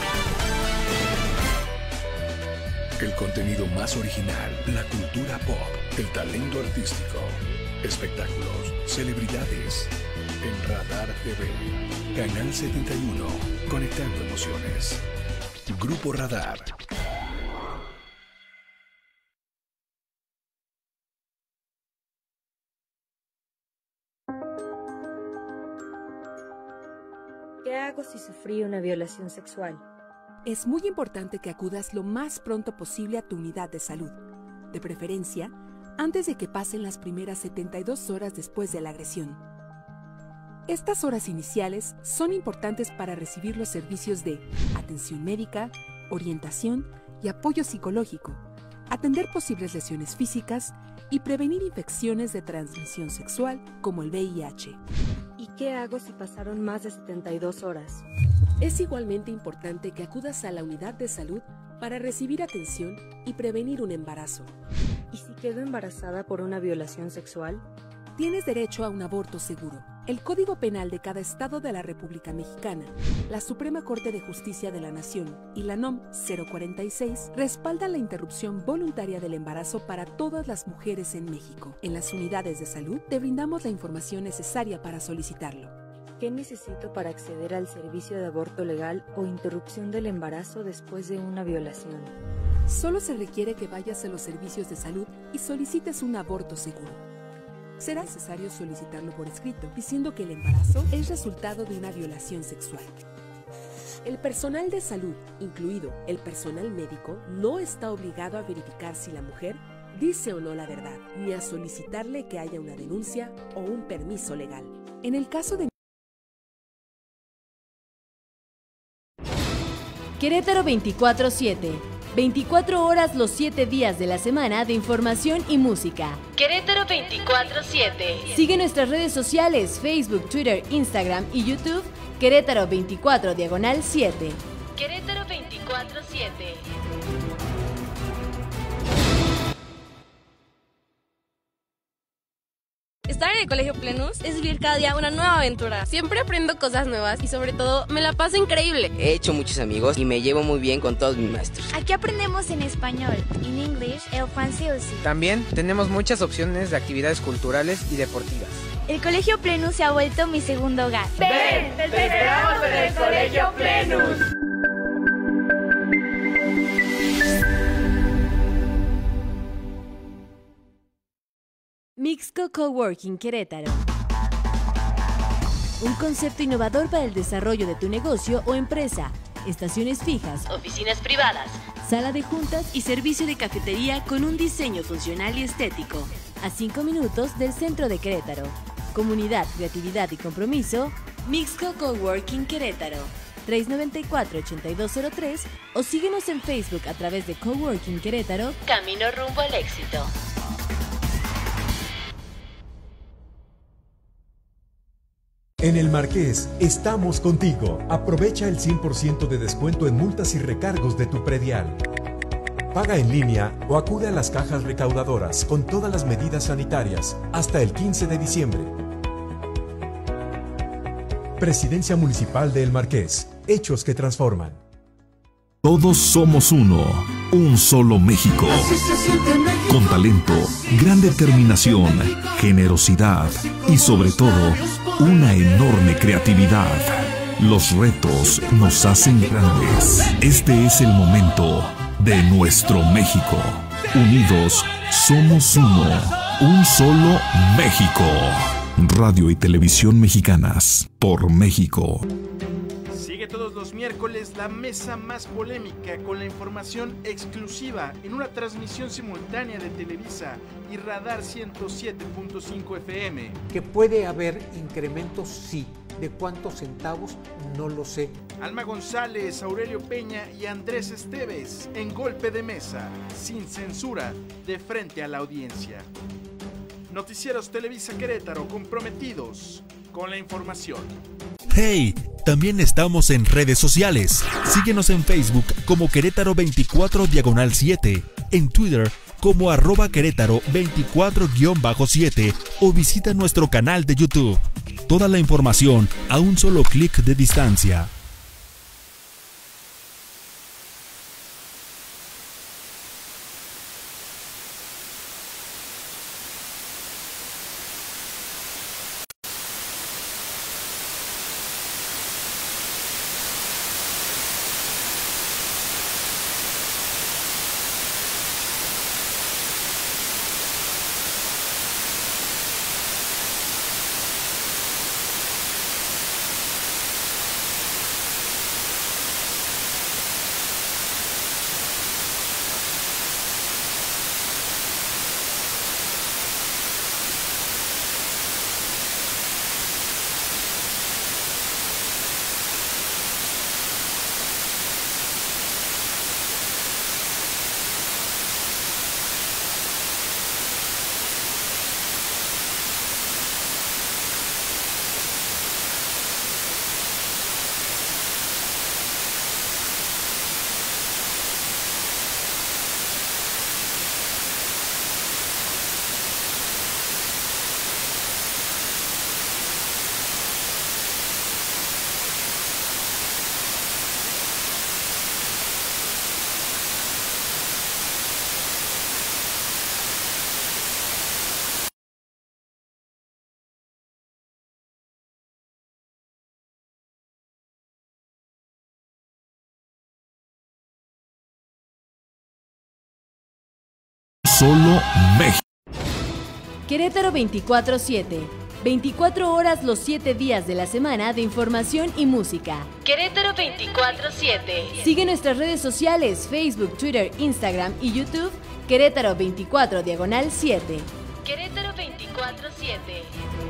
El contenido más original, la cultura pop, el talento artístico, espectáculos, celebridades. En Radar T V, Canal setenta y uno, conectando emociones. Grupo Radar.
¿Qué hago si sufrí una violación sexual?
Es muy importante que acudas lo más pronto posible a tu unidad de salud, de preferencia antes de que pasen las primeras setenta y dos horas después de la agresión. Estas horas iniciales son importantes para recibir los servicios de atención médica, orientación y apoyo psicológico, atender posibles lesiones físicas y prevenir infecciones de transmisión sexual como el V I H.
¿Y qué hago si pasaron más de setenta y dos horas?
Es igualmente importante que acudas a la unidad de salud para recibir atención y prevenir un embarazo.
¿Y si quedo embarazada por una violación sexual?
Tienes derecho a un aborto seguro. El Código Penal de cada estado de la República Mexicana, la Suprema Corte de Justicia de la Nación y la N O M cero cuarenta y seis respaldan la interrupción voluntaria del embarazo para todas las mujeres en México. En las unidades de salud te brindamos la información necesaria para solicitarlo.
¿Qué necesito para acceder al servicio de aborto legal o interrupción del embarazo después de una violación?
Solo se requiere que vayas a los servicios de salud y solicites un aborto seguro. Será necesario solicitarlo por escrito, diciendo que el embarazo es resultado de una violación sexual. El personal de salud, incluido el personal médico, no está obligado a verificar si la mujer dice o no la verdad, ni a solicitarle que haya una denuncia o un permiso legal. En el caso de
Querétaro veinticuatro siete. veinticuatro horas los siete días de la semana de información y música. Querétaro veinticuatro siete. Sigue nuestras redes sociales, Facebook, Twitter, Instagram y YouTube. Querétaro veinticuatro diagonal siete. Querétaro veinticuatro siete.
Estar en el Colegio Plenus es vivir cada día una nueva aventura. Siempre aprendo cosas nuevas y sobre todo me la paso increíble.
He hecho muchos amigos y me llevo muy bien con todos mis maestros.
Aquí aprendemos en español, en inglés, el francés.
También tenemos muchas opciones de actividades culturales y deportivas.
El Colegio Plenus se ha vuelto mi segundo hogar.
¡Ven! ¡Te esperamos en el Colegio Plenus!
Mixco Coworking Querétaro. Un concepto innovador para el desarrollo de tu negocio o empresa. Estaciones fijas, oficinas privadas, sala de juntas y servicio de cafetería con un diseño funcional y estético. A cinco minutos del centro de Querétaro. Comunidad, creatividad y compromiso. Mixco Coworking Querétaro. tres nueve cuatro, ocho dos cero tres o síguenos en Facebook a través de Coworking Querétaro, Camino rumbo al éxito.
En El Marqués, estamos contigo. Aprovecha el cien por ciento de descuento en multas y recargos de tu predial. Paga en línea o acude a las cajas recaudadoras con todas las medidas sanitarias hasta el quince de diciembre. Presidencia Municipal de El Marqués. Hechos que transforman.
Todos somos uno, un solo México. Con talento, gran determinación, generosidad y sobre todo, una enorme creatividad. Los retos nos hacen grandes. Este es el momento de nuestro México. Unidos, somos uno, un solo México. Radio y Televisión Mexicanas, por México.
Sigue todos los miércoles la mesa más polémica con la información exclusiva en una transmisión simultánea de Televisa y Radar ciento siete punto cinco F M.
Que puede haber incrementos, sí. ¿De cuántos centavos? No lo sé.
Alma González, Aurelio Peña y Andrés Esteves en Golpe de Mesa, sin censura, de frente a la audiencia. Noticieros Televisa Querétaro, comprometidos con la información.
¡Hey! También estamos en redes sociales. Síguenos en Facebook como Querétaro veinticuatro diagonal siete, en Twitter como arroba Querétaro veinticuatro guión bajo siete o visita nuestro canal de YouTube. Toda la información a un solo clic de distancia.
Solo México.
Querétaro veinticuatro siete. veinticuatro horas los siete días de la semana de información y música. Querétaro veinticuatro siete. Sigue nuestras redes sociales, Facebook, Twitter, Instagram y YouTube. Querétaro veinticuatro diagonal siete. Querétaro veinticuatro siete.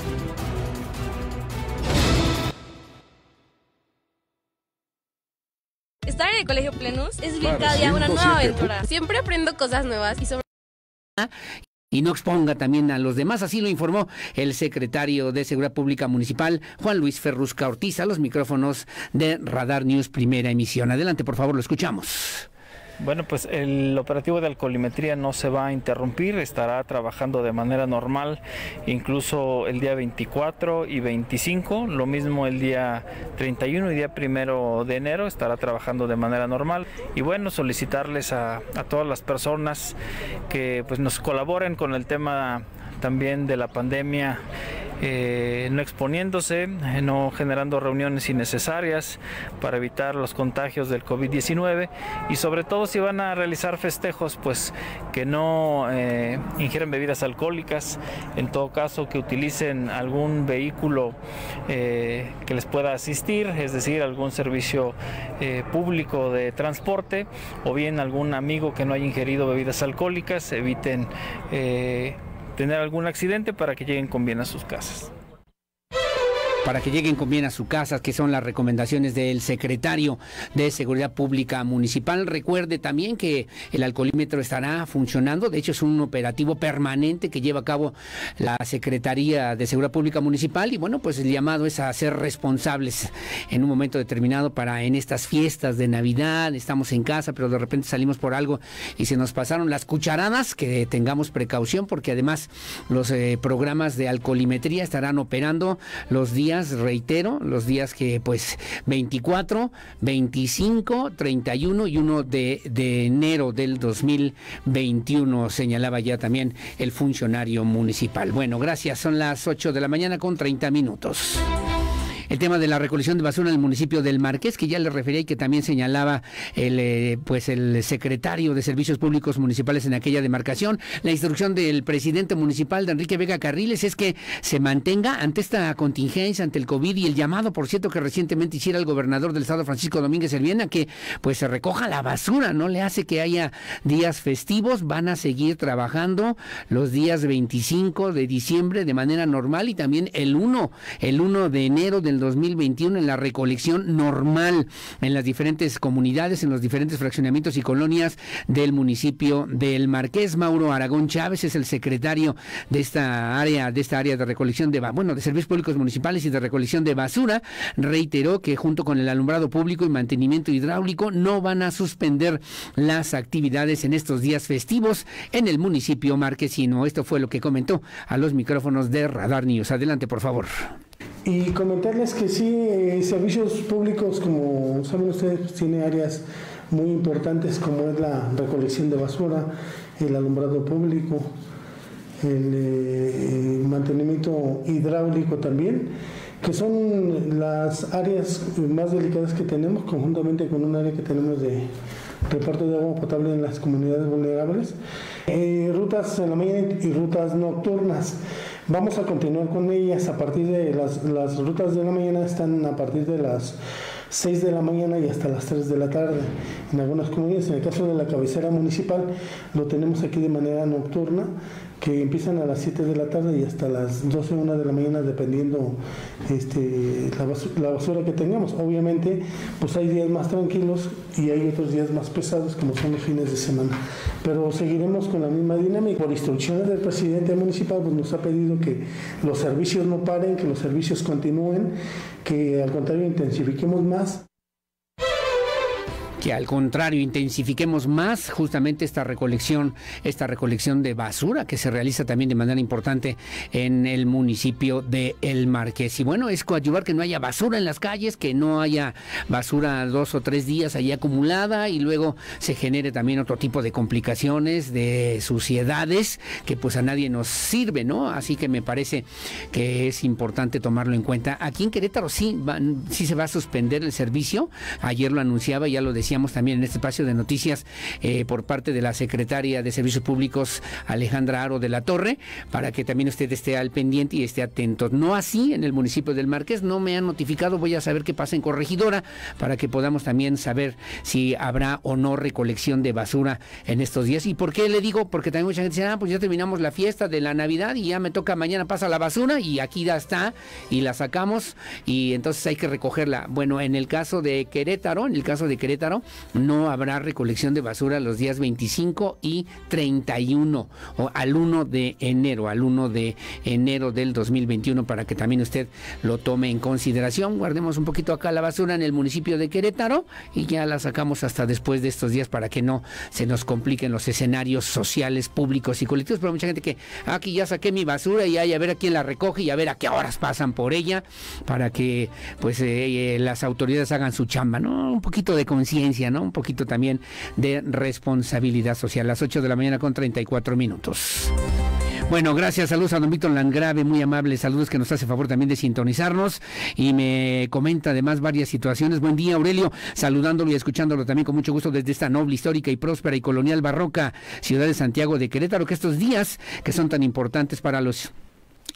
Estar en el Colegio Plenus es vivir cada día una nueva aventura. Siempre aprendo cosas nuevas y sobre
y no exponga también a los demás. Así lo informó el secretario de Seguridad Pública Municipal, Juan Luis Ferrusca Ortiz, a los micrófonos de Radar News Primera Emisión. Adelante, por favor, lo escuchamos.
Bueno, pues el operativo de alcoholimetría no se va a interrumpir, estará trabajando de manera normal, incluso el día veinticuatro y veinticinco, lo mismo el día treinta y uno y día primero de enero estará trabajando de manera normal. Y bueno, solicitarles a, a todas las personas que pues nos colaboren con el tema también de la pandemia, eh, no exponiéndose, eh, no generando reuniones innecesarias para evitar los contagios del COVID diecinueve y sobre todo si van a realizar festejos, pues que no eh, ingieran bebidas alcohólicas, en todo caso que utilicen algún vehículo eh, que les pueda asistir, es decir, algún servicio eh, público de transporte o bien algún amigo que no haya ingerido bebidas alcohólicas, eviten eh, tener algún accidente para que lleguen con bien a sus casas.
para que lleguen con bien a su casa, que son las recomendaciones del secretario de Seguridad Pública Municipal. Recuerde también que el alcoholímetro estará funcionando, de hecho es un operativo permanente que lleva a cabo la Secretaría de Seguridad Pública Municipal y bueno, pues el llamado es a ser responsables en un momento determinado para en estas fiestas de Navidad, estamos en casa, pero de repente salimos por algo y se nos pasaron las cucharadas, que tengamos precaución porque además los eh, programas de alcoholimetría estarán operando los días, reitero, los días que pues veinticuatro, veinticinco, treinta y uno y uno de, de enero del dos mil veintiuno, señalaba ya también el funcionario municipal. Bueno, gracias, son las ocho de la mañana con treinta minutos. El tema de la recolección de basura en el municipio del Marqués, que ya le refería y que también señalaba el eh, pues el secretario de Servicios Públicos Municipales en aquella demarcación. La instrucción del presidente municipal, de Enrique Vega Carriles, es que se mantenga ante esta contingencia, ante el COVID y el llamado, por cierto, que recientemente hiciera el gobernador del estado, Francisco Domínguez Servién, a que pues se recoja la basura. No le hace que haya días festivos, van a seguir trabajando los días veinticinco de diciembre de manera normal y también el uno, el uno de enero del dos mil veintiuno en la recolección normal en las diferentes comunidades, en los diferentes fraccionamientos y colonias del municipio del Marqués. Mauro Aragón Chávez es el secretario de esta área, de esta área de recolección de, bueno, de servicios públicos municipales y de recolección de basura. Reiteró que junto con el alumbrado público y mantenimiento hidráulico no van a suspender las actividades en estos días festivos en el municipio marquesino. Esto fue lo que comentó a los micrófonos de Radar News. Adelante, por favor.
Y comentarles que sí, eh, servicios públicos, como saben ustedes, pues, tiene áreas muy importantes como es la recolección de basura, el alumbrado público, el eh, mantenimiento hidráulico también, que son las áreas más delicadas que tenemos, conjuntamente con un área que tenemos de reparto de agua potable en las comunidades vulnerables. Eh, rutas en la mañana y rutas nocturnas. Vamos a continuar con ellas a partir de las, las rutas de la mañana, están a partir de las seis de la mañana y hasta las tres de la tarde. En algunas comunidades, en el caso de la cabecera municipal, lo tenemos aquí de manera nocturna, que empiezan a las siete de la tarde y hasta las doce, una de la mañana, dependiendo este, la, basura, la basura que tengamos. Obviamente, pues hay días más tranquilos y hay otros días más pesados, como son los fines de semana. Pero seguiremos con la misma dinámica. Por instrucciones del presidente municipal, pues nos ha pedido que los servicios no paren, que los servicios continúen, que al contrario intensifiquemos más.
Que al contrario intensifiquemos más justamente esta recolección, esta recolección de basura que se realiza también de manera importante en el municipio de El Marqués. Y bueno, es coadyuvar que no haya basura en las calles, que no haya basura dos o tres días ahí acumulada y luego se genere también otro tipo de complicaciones, de suciedades que pues a nadie nos sirve, ¿no? Así que me parece que es importante tomarlo en cuenta. Aquí en Querétaro sí, va, sí se va a suspender el servicio. Ayer lo anunciaba, ya lo decía también en este espacio de noticias eh, por parte de la secretaria de Servicios Públicos, Alejandra Aro de la Torre, para que también usted esté al pendiente y esté atento. No así en el municipio del Marqués, no me han notificado, voy a saber qué pasa en Corregidora para que podamos también saber si habrá o no recolección de basura en estos días. ¿Y por qué le digo? Porque también mucha gente dice, ah, pues ya terminamos la fiesta de la Navidad y ya me toca, mañana pasa la basura y aquí ya está y la sacamos y entonces hay que recogerla. Bueno, en el caso de Querétaro, en el caso de Querétaro, no habrá recolección de basura los días veinticinco y treinta y uno, o al uno de enero, al uno de enero del dos mil veintiuno, para que también usted lo tome en consideración. Guardemos un poquito acá la basura en el municipio de Querétaro y ya la sacamos hasta después de estos días para que no se nos compliquen los escenarios sociales, públicos y colectivos. Pero mucha gente que aquí ya saqué mi basura y hay a ver a quién la recoge y a ver a qué horas pasan por ella para que pues eh, eh, las autoridades hagan su chamba, ¿no? Un poquito de conciencia, ¿no? Un poquito también de responsabilidad social. Las ocho de la mañana con treinta y cuatro minutos. Bueno, gracias, saludos a don Víctor Landgrave, muy amable, saludos, que nos hace favor también de sintonizarnos y me comenta además varias situaciones. Buen día, Aurelio, saludándolo y escuchándolo también con mucho gusto desde esta noble, histórica y próspera y colonial barroca ciudad de Santiago de Querétaro, que estos días que son tan importantes para los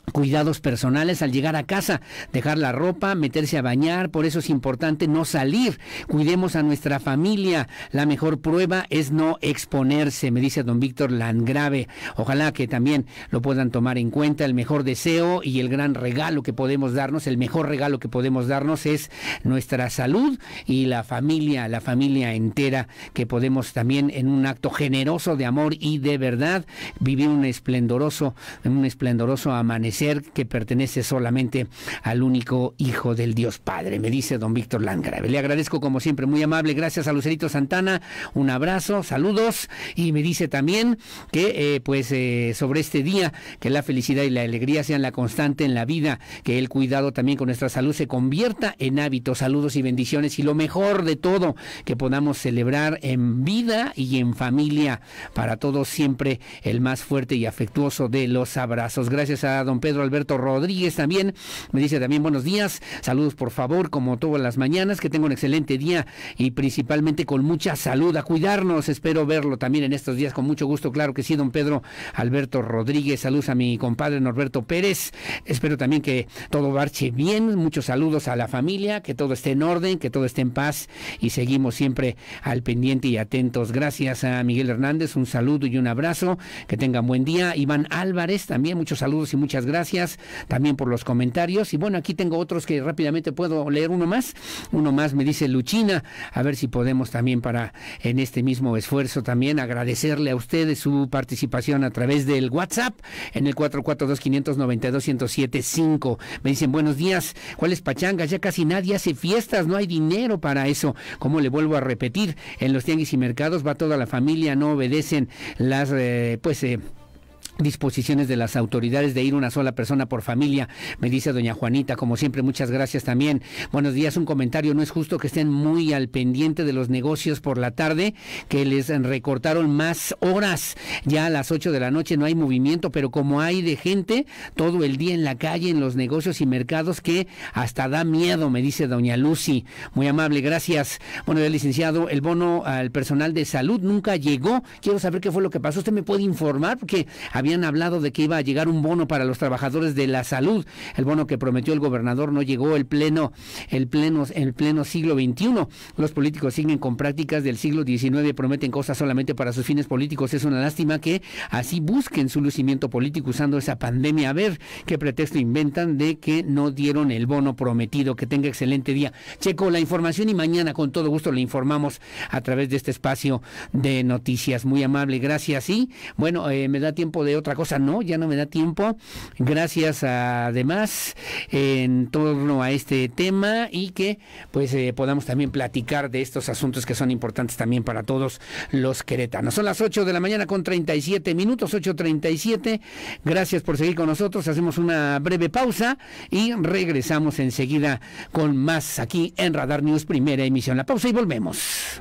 cuidados personales al llegar a casa, dejar la ropa, meterse a bañar, por eso es importante no salir. Cuidemos a nuestra familia, la mejor prueba es no exponerse, me dice don Víctor Landgrave. Ojalá que también lo puedan tomar en cuenta. El mejor deseo y el gran regalo que podemos darnos, el mejor regalo que podemos darnos es nuestra salud y la familia, la familia entera, que podemos también en un acto generoso de amor y de verdad vivir un esplendoroso, un esplendoroso amanecer que pertenece solamente al único Hijo del Dios Padre, me dice don Víctor Landgrave. Le agradezco como siempre, muy amable, gracias a Lucerito Santana, un abrazo, saludos, y me dice también que eh, pues eh, sobre este día, que la felicidad y la alegría sean la constante en la vida, que el cuidado también con nuestra salud se convierta en hábito. Saludos y bendiciones, y lo mejor de todo, que podamos celebrar en vida y en familia, para todos siempre el más fuerte y afectuoso de los abrazos. Gracias a don Pedro Alberto Rodríguez también, me dice también buenos días, saludos por favor, como todas las mañanas, que tenga un excelente día y principalmente con mucha salud, a cuidarnos, espero verlo también en estos días con mucho gusto, claro que sí, don Pedro Alberto Rodríguez. Saludos a mi compadre Norberto Pérez, espero también que todo marche bien, muchos saludos a la familia, que todo esté en orden, que todo esté en paz, y seguimos siempre al pendiente y atentos. Gracias a Miguel Hernández, un saludo y un abrazo, que tengan buen día. Iván Álvarez también, muchos saludos y muchas gracias Gracias también por los comentarios. Y bueno, aquí tengo otros que rápidamente puedo leer. Uno más, uno más me dice Luchina, a ver si podemos también, para en este mismo esfuerzo también agradecerle a ustedes su participación a través del WhatsApp en el cuatro cuatro dos, cinco nueve dos, uno cero siete cinco. Me dicen buenos días, ¿cuáles pachangas? Ya casi nadie hace fiestas, no hay dinero para eso. Como le vuelvo a repetir, en los tianguis y mercados va toda la familia, no obedecen las eh, pues eh, disposiciones de las autoridades de ir una sola persona por familia, me dice doña Juanita, como siempre, muchas gracias también. Buenos días, un comentario, no es justo que estén muy al pendiente de los negocios por la tarde, que les recortaron más horas, ya a las ocho de la noche no hay movimiento, pero como hay de gente todo el día en la calle, en los negocios y mercados, que hasta da miedo, me dice doña Lucy, muy amable, gracias. Bueno, el licenciado, el bono al personal de salud nunca llegó, quiero saber qué fue lo que pasó, ¿usted me puede informar? Porque habían hablado de que iba a llegar un bono para los trabajadores de la salud. El bono que prometió el gobernador no llegó. El pleno, el pleno, el pleno siglo veintiuno. Los políticos siguen con prácticas del siglo diecinueve, prometen cosas solamente para sus fines políticos. Es una lástima que así busquen su lucimiento político usando esa pandemia. A ver qué pretexto inventan de que no dieron el bono prometido. Que tenga excelente día. Checo la información y mañana con todo gusto le informamos a través de este espacio de noticias. Muy amable, gracias. Y bueno, eh, me da tiempo de otra cosa, no, ya no me da tiempo. Gracias a, además en torno a este tema, y que pues eh, podamos también platicar de estos asuntos que son importantes también para todos los queretanos. Son las ocho de la mañana con treinta y siete minutos, ocho treinta y siete. Gracias por seguir con nosotros. Hacemos una breve pausa y regresamos enseguida con más aquí en Radar News, primera emisión. La pausa y volvemos.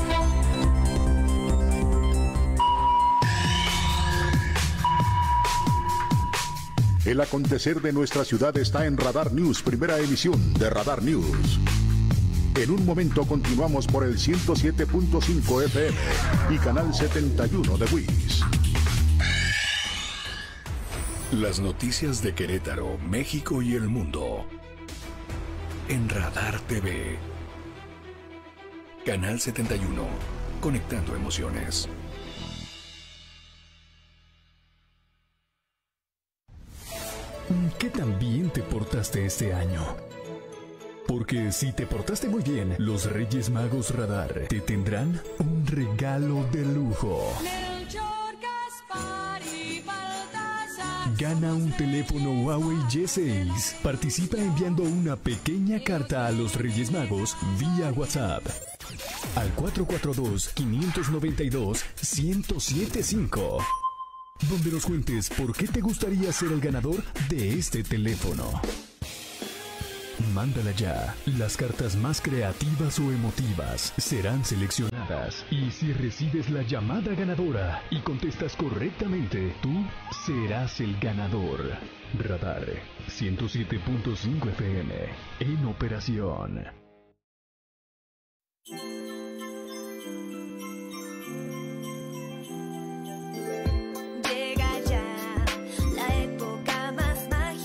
El acontecer de nuestra ciudad está en Radar News, primera emisión de Radar News. En un momento continuamos por el ciento siete punto cinco F M y canal setenta y uno de W I S.
Las noticias de Querétaro, México y el mundo en Radar T V. Canal setenta y uno, conectando emociones.
¿Qué tan bien te portaste este año? Porque si te portaste muy bien, los Reyes Magos Radar te tendrán un regalo de lujo. Gana un teléfono Huawei G seis. Participa enviando una pequeña carta a los Reyes Magos vía WhatsApp al cuatro cuatro dos, cinco nueve dos, uno cero siete cinco. Donde nos cuentes por qué te gustaría ser el ganador de este teléfono. Mándala ya. Las cartas más creativas o emotivas serán seleccionadas. Y si recibes la llamada ganadora y contestas correctamente, tú serás el ganador. Radar ciento siete punto cinco F M en operación.
Llega ya la época más mágica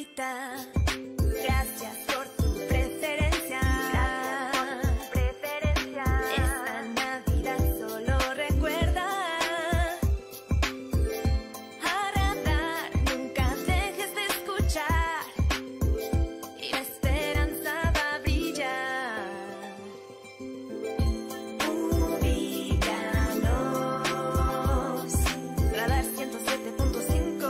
favorita. Gracias por tu preferencia. Gracias por tu preferencia. Esta Navidad solo recuerda a Radar. Nunca dejes de escuchar y la esperanza va a brillar. Ubícanos. Radar ciento siete punto cinco.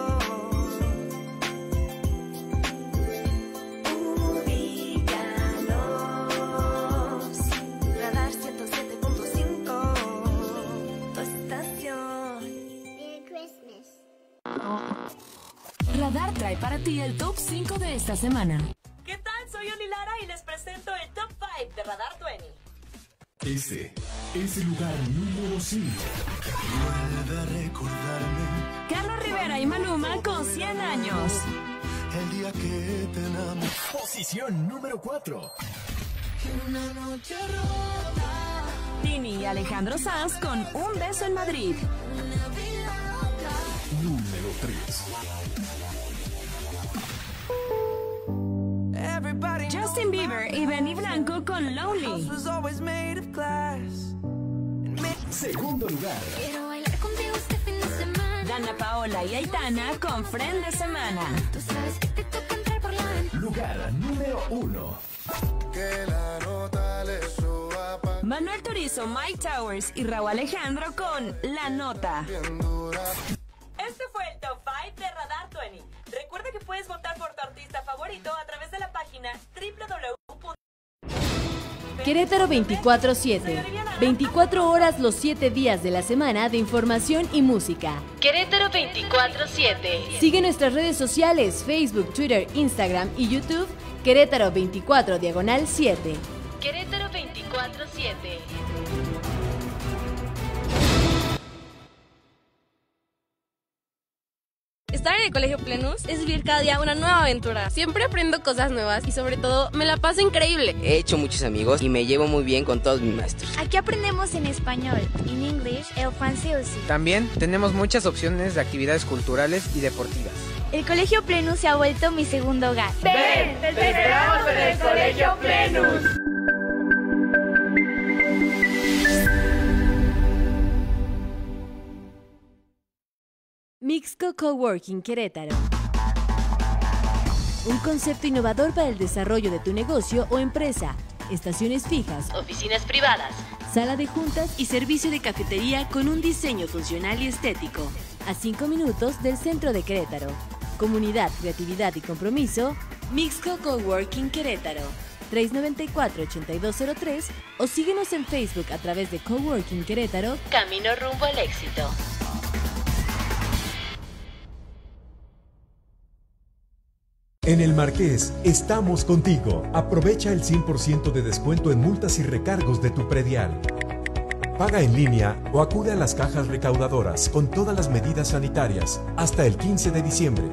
Radar trae para ti el top cinco de esta semana.
¿Qué tal? Soy Oli Lara y les presento el top cinco de Radar veinte.
Este es el lugar número cinco.
Vuelve a recordarme.
Carlos Rivera y Maluma con cien años.
El día que te enamoré.
Posición número cuatro.
Una noche rota.
Tini y Alejandro Sanz con Un beso en Madrid.
Una vida loca.
Número tres.
Justin Bieber y Benny Blanco con Lonely.
Segundo lugar.
Quiero bailar contigo este fin de semana.
Dana Paola y Aitana con Friend de Semana.
Tú sabes que te toca entrar por la ventana.
Lugar número uno.
Que la nota le suba pa'
Manuel Turizo, Mike Towers y Raúl Alejandro con La Nota.
Este fue el top cinco de Radar veinte. Recuerda que puedes votar por tu artista favorito a través de la página doble u doble u doble u punto
Querétaro veinticuatro siete. veinticuatro horas los siete días de la semana de información y música. Querétaro veinticuatro siete. Sigue nuestras redes sociales, Facebook, Twitter, Instagram y YouTube. Querétaro veinticuatro diagonal siete. Querétaro veinticuatro siete.
Estar en el Colegio Plenus es vivir cada día una nueva aventura. Siempre aprendo cosas nuevas y sobre todo me la paso increíble.
He hecho muchos amigos y me llevo muy bien con todos mis maestros.
Aquí aprendemos en español, en inglés, el francés.
También tenemos muchas opciones de actividades culturales y deportivas.
El Colegio Plenus se ha vuelto mi segundo hogar.
¡Ven! ¡Te esperamos en el Colegio Plenus!
Mixco Coworking Querétaro. Un concepto innovador para el desarrollo de tu negocio o empresa. Estaciones fijas, oficinas privadas, sala de juntas y servicio de cafetería con un diseño funcional y estético. A cinco minutos del centro de Querétaro. Comunidad, creatividad y compromiso. Mixco Coworking Querétaro. tres nueve cuatro, ocho dos cero tres o síguenos en Facebook a través de Coworking Querétaro. Camino rumbo al éxito.
En El Marqués, estamos contigo. Aprovecha el cien por ciento de descuento en multas y recargos de tu predial. Paga en línea o acude a las cajas recaudadoras con todas las medidas sanitarias hasta el quince de diciembre.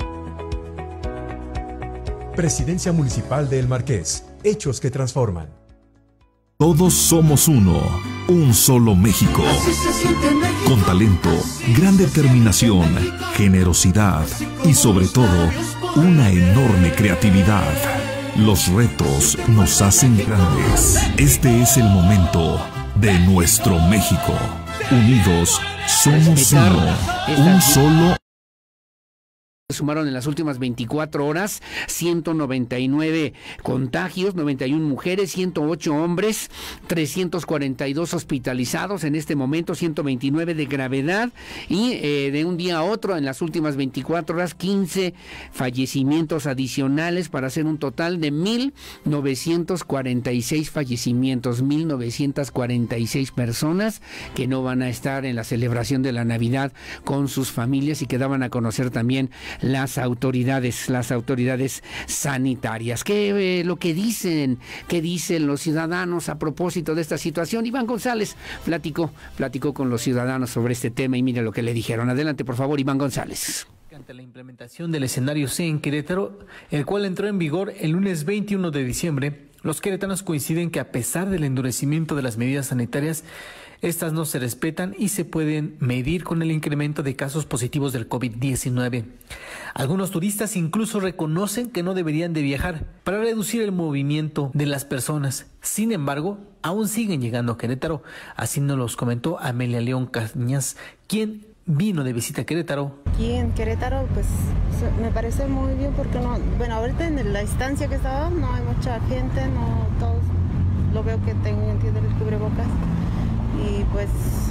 Presidencia Municipal de El Marqués. Hechos que transforman.
Todos somos uno, un solo México. Con talento, gran determinación, generosidad y sobre todo, una enorme creatividad. Los retos nos hacen grandes. Este es el momento de nuestro México. Unidos, somos uno, un solo.
Sumaron en las últimas veinticuatro horas ciento noventa y nueve contagios, noventa y una mujeres, ciento ocho hombres, trescientos cuarenta y dos hospitalizados en este momento, ciento veintinueve de gravedad y eh, de un día a otro en las últimas veinticuatro horas quince fallecimientos adicionales para hacer un total de mil novecientos cuarenta y seis fallecimientos, mil novecientos cuarenta y seis personas que no van a estar en la celebración de la Navidad con sus familias y que daban a conocer también las autoridades, las autoridades sanitarias. ¿Qué eh, lo que dicen, qué dicen los ciudadanos a propósito de esta situación? Iván González platicó, platicó con los ciudadanos sobre este tema y mire lo que le dijeron. Adelante, por favor, Iván González.
Ante la implementación del escenario C en Querétaro, el cual entró en vigor el lunes veintiuno de diciembre, los queretanos coinciden que a pesar del endurecimiento de las medidas sanitarias, estas no se respetan y se pueden medir con el incremento de casos positivos del COVID diecinueve. Algunos turistas incluso reconocen que no deberían de viajar para reducir el movimiento de las personas. Sin embargo, aún siguen llegando a Querétaro. Así nos los comentó Amelia León Cañas, quien vino de visita a Querétaro.
Aquí en Querétaro, pues me parece muy bien porque no, bueno, ahorita en la estancia que estaba no hay mucha gente, no todos lo veo que tengo, tienen el cubrebocas y pues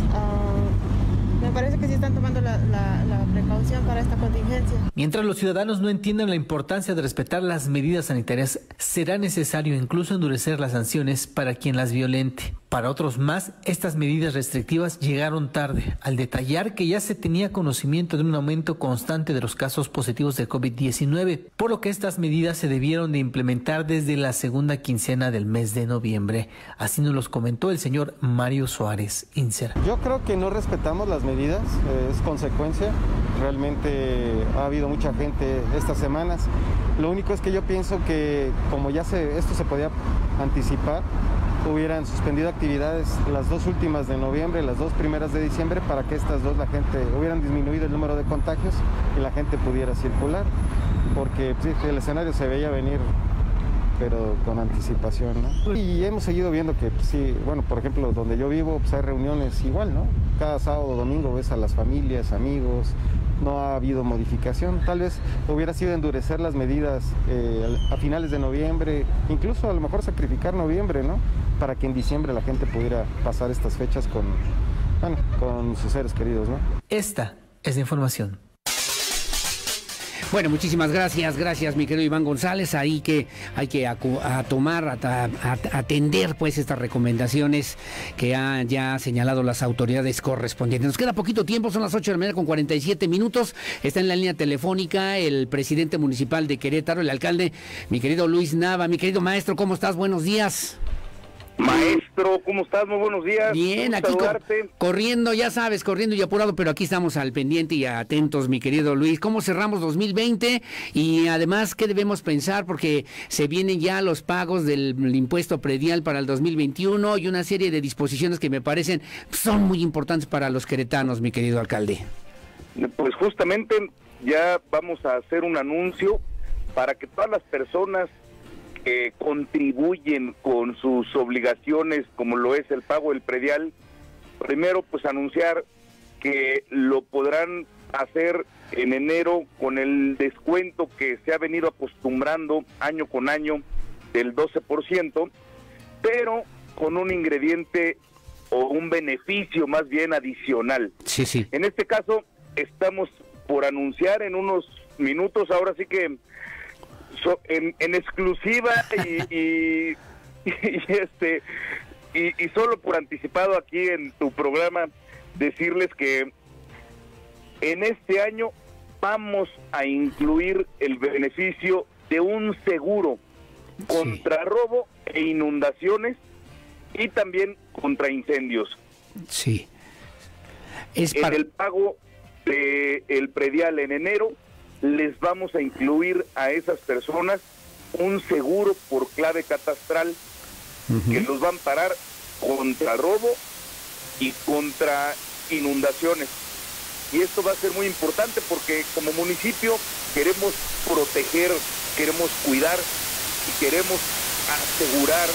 uh, me parece que sí están tomando la, la, la precaución para esta contingencia.
Mientras los ciudadanos no entiendan la importancia de respetar las medidas sanitarias, será necesario incluso endurecer las sanciones para quien las violente. Para otros más, estas medidas restrictivas llegaron tarde, al detallar que ya se tenía conocimiento de un aumento constante de los casos positivos de COVID diecinueve, por lo que estas medidas se debieron de implementar desde la segunda quincena del mes de noviembre. Así nos los comentó el señor Mario Suárez Inser.
Yo creo que no respetamos las medidas, eh, es consecuencia. Realmente ha habido mucha gente estas semanas. Lo único es que yo pienso que como ya se, esto se podía anticipar, hubieran suspendido actividades las dos últimas de noviembre, las dos primeras de diciembre, para que estas dos la gente hubieran disminuido el número de contagios y la gente pudiera circular, porque pues, el escenario se veía venir, pero con anticipación, ¿no? Y hemos seguido viendo que pues, sí, bueno, por ejemplo, donde yo vivo, pues hay reuniones igual, ¿no? Cada sábado o domingo ves a las familias, amigos. No ha habido modificación. Tal vez hubiera sido endurecer las medidas eh, a finales de noviembre, incluso a lo mejor sacrificar noviembre, ¿no? Para que en diciembre la gente pudiera pasar estas fechas con, bueno, con sus seres queridos, ¿no?
Esta es la información.
Bueno, muchísimas gracias, gracias mi querido Iván González. Ahí que hay que a, a tomar, a, a atender pues estas recomendaciones que han ya señalado las autoridades correspondientes. Nos queda poquito tiempo, son las ocho de la mañana con cuarenta y siete minutos. Está en la línea telefónica el presidente municipal de Querétaro, el alcalde, mi querido Luis Nava. Mi querido maestro, ¿cómo estás? Buenos días.
Maestro, ¿cómo estás? Muy buenos días.
Bien, aquí co corriendo, ya sabes, corriendo y apurado, pero aquí estamos al pendiente y atentos, mi querido Luis. ¿Cómo cerramos dos mil veinte? Y además, ¿qué debemos pensar? Porque se vienen ya los pagos del impuesto predial para el dos mil veintiuno y una serie de disposiciones que me parecen son muy importantes para los queretanos, mi querido alcalde.
Pues justamente ya vamos a hacer un anuncio para que todas las personas que contribuyen con sus obligaciones, como lo es el pago del predial, primero pues anunciar que lo podrán hacer en enero con el descuento que se ha venido acostumbrando año con año del doce por ciento, pero con un ingrediente o un beneficio más bien adicional.
Sí, sí.
En este caso estamos por anunciar en unos minutos, ahora sí que So, en, en exclusiva y, y, y este y, y solo por anticipado aquí en tu programa decirles que en este año vamos a incluir el beneficio de un seguro contra sí. robo e inundaciones y también contra incendios.
Sí.
Es para... En el pago de el predial en enero les vamos a incluir a esas personas un seguro por clave catastral uh-huh. que los va a amparar contra robo y contra inundaciones. Y esto va a ser muy importante porque como municipio queremos proteger, queremos cuidar y queremos asegurar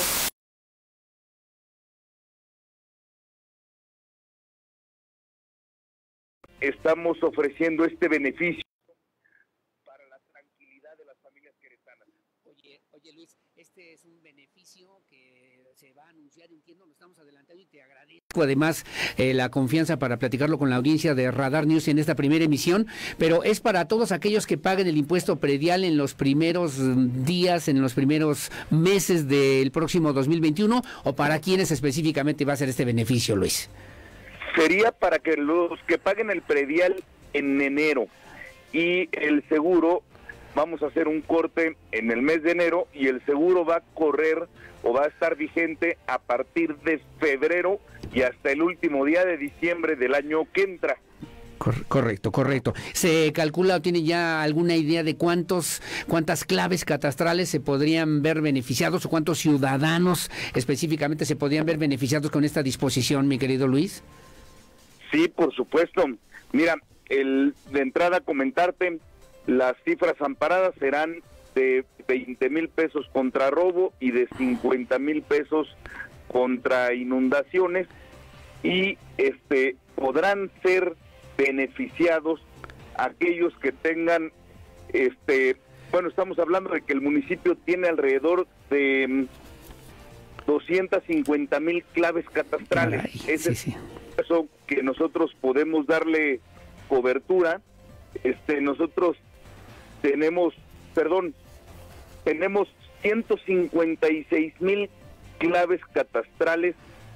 estamos ofreciendo este beneficio para la tranquilidad de las familias queretanas.
Oye, oye Luis, este es un beneficio que se va a anunciar, entiendo, lo estamos adelantando y te agradezco además eh, la confianza para platicarlo con la audiencia de Radar News en esta primera emisión, pero es para todos aquellos que paguen el impuesto predial en los primeros días, en los primeros meses del próximo dos mil veintiuno, o para quienes específicamente va a ser este beneficio, Luis.
Sería para que los que paguen el predial en enero y el seguro, vamos a hacer un corte en el mes de enero y el seguro va a correr o va a estar vigente a partir de febrero y hasta el último día de diciembre del año que entra.
Correcto, correcto. ¿Se calcula o tiene ya alguna idea de cuántos, cuántas claves catastrales se podrían ver beneficiados o cuántos ciudadanos específicamente se podrían ver beneficiados con esta disposición, mi querido Luis?
Sí, por supuesto. Mira, el, de entrada comentarte, Las cifras amparadas serán de veinte mil pesos contra robo y de cincuenta mil pesos contra inundaciones, y este podrán ser beneficiados aquellos que tengan, este bueno, estamos hablando de que el municipio tiene alrededor de doscientas cincuenta mil claves catastrales.
Ay,
Ese
sí, sí.
es eso que nosotros podemos darle cobertura. Este, nosotros tenemos, perdón, tenemos ciento cincuenta y seis mil claves catastrales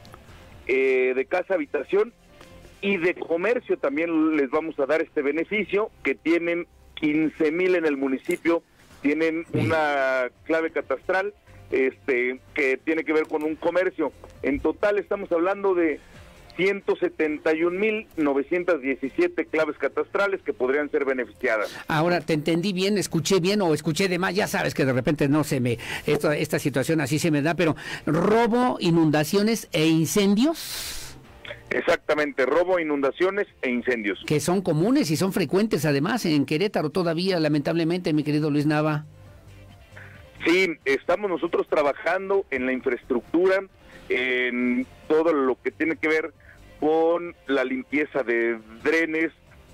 eh, de casa habitación, y de comercio también les vamos a dar este beneficio, que tienen quince mil en el municipio, tienen una clave catastral este que tiene que ver con un comercio. En total estamos hablando de ciento setenta y un mil novecientas diecisiete claves catastrales que podrían ser beneficiadas.
Ahora, ¿te entendí bien, escuché bien o escuché de más? Ya sabes que de repente no se me, esto, esta situación así se me da, pero robo, inundaciones e incendios.
Exactamente, robo, inundaciones e incendios.
Que son comunes y son frecuentes además en Querétaro todavía, lamentablemente, mi querido Luis Nava.
Sí, estamos nosotros trabajando en la infraestructura, en todo lo que tiene que ver con la limpieza de drenes,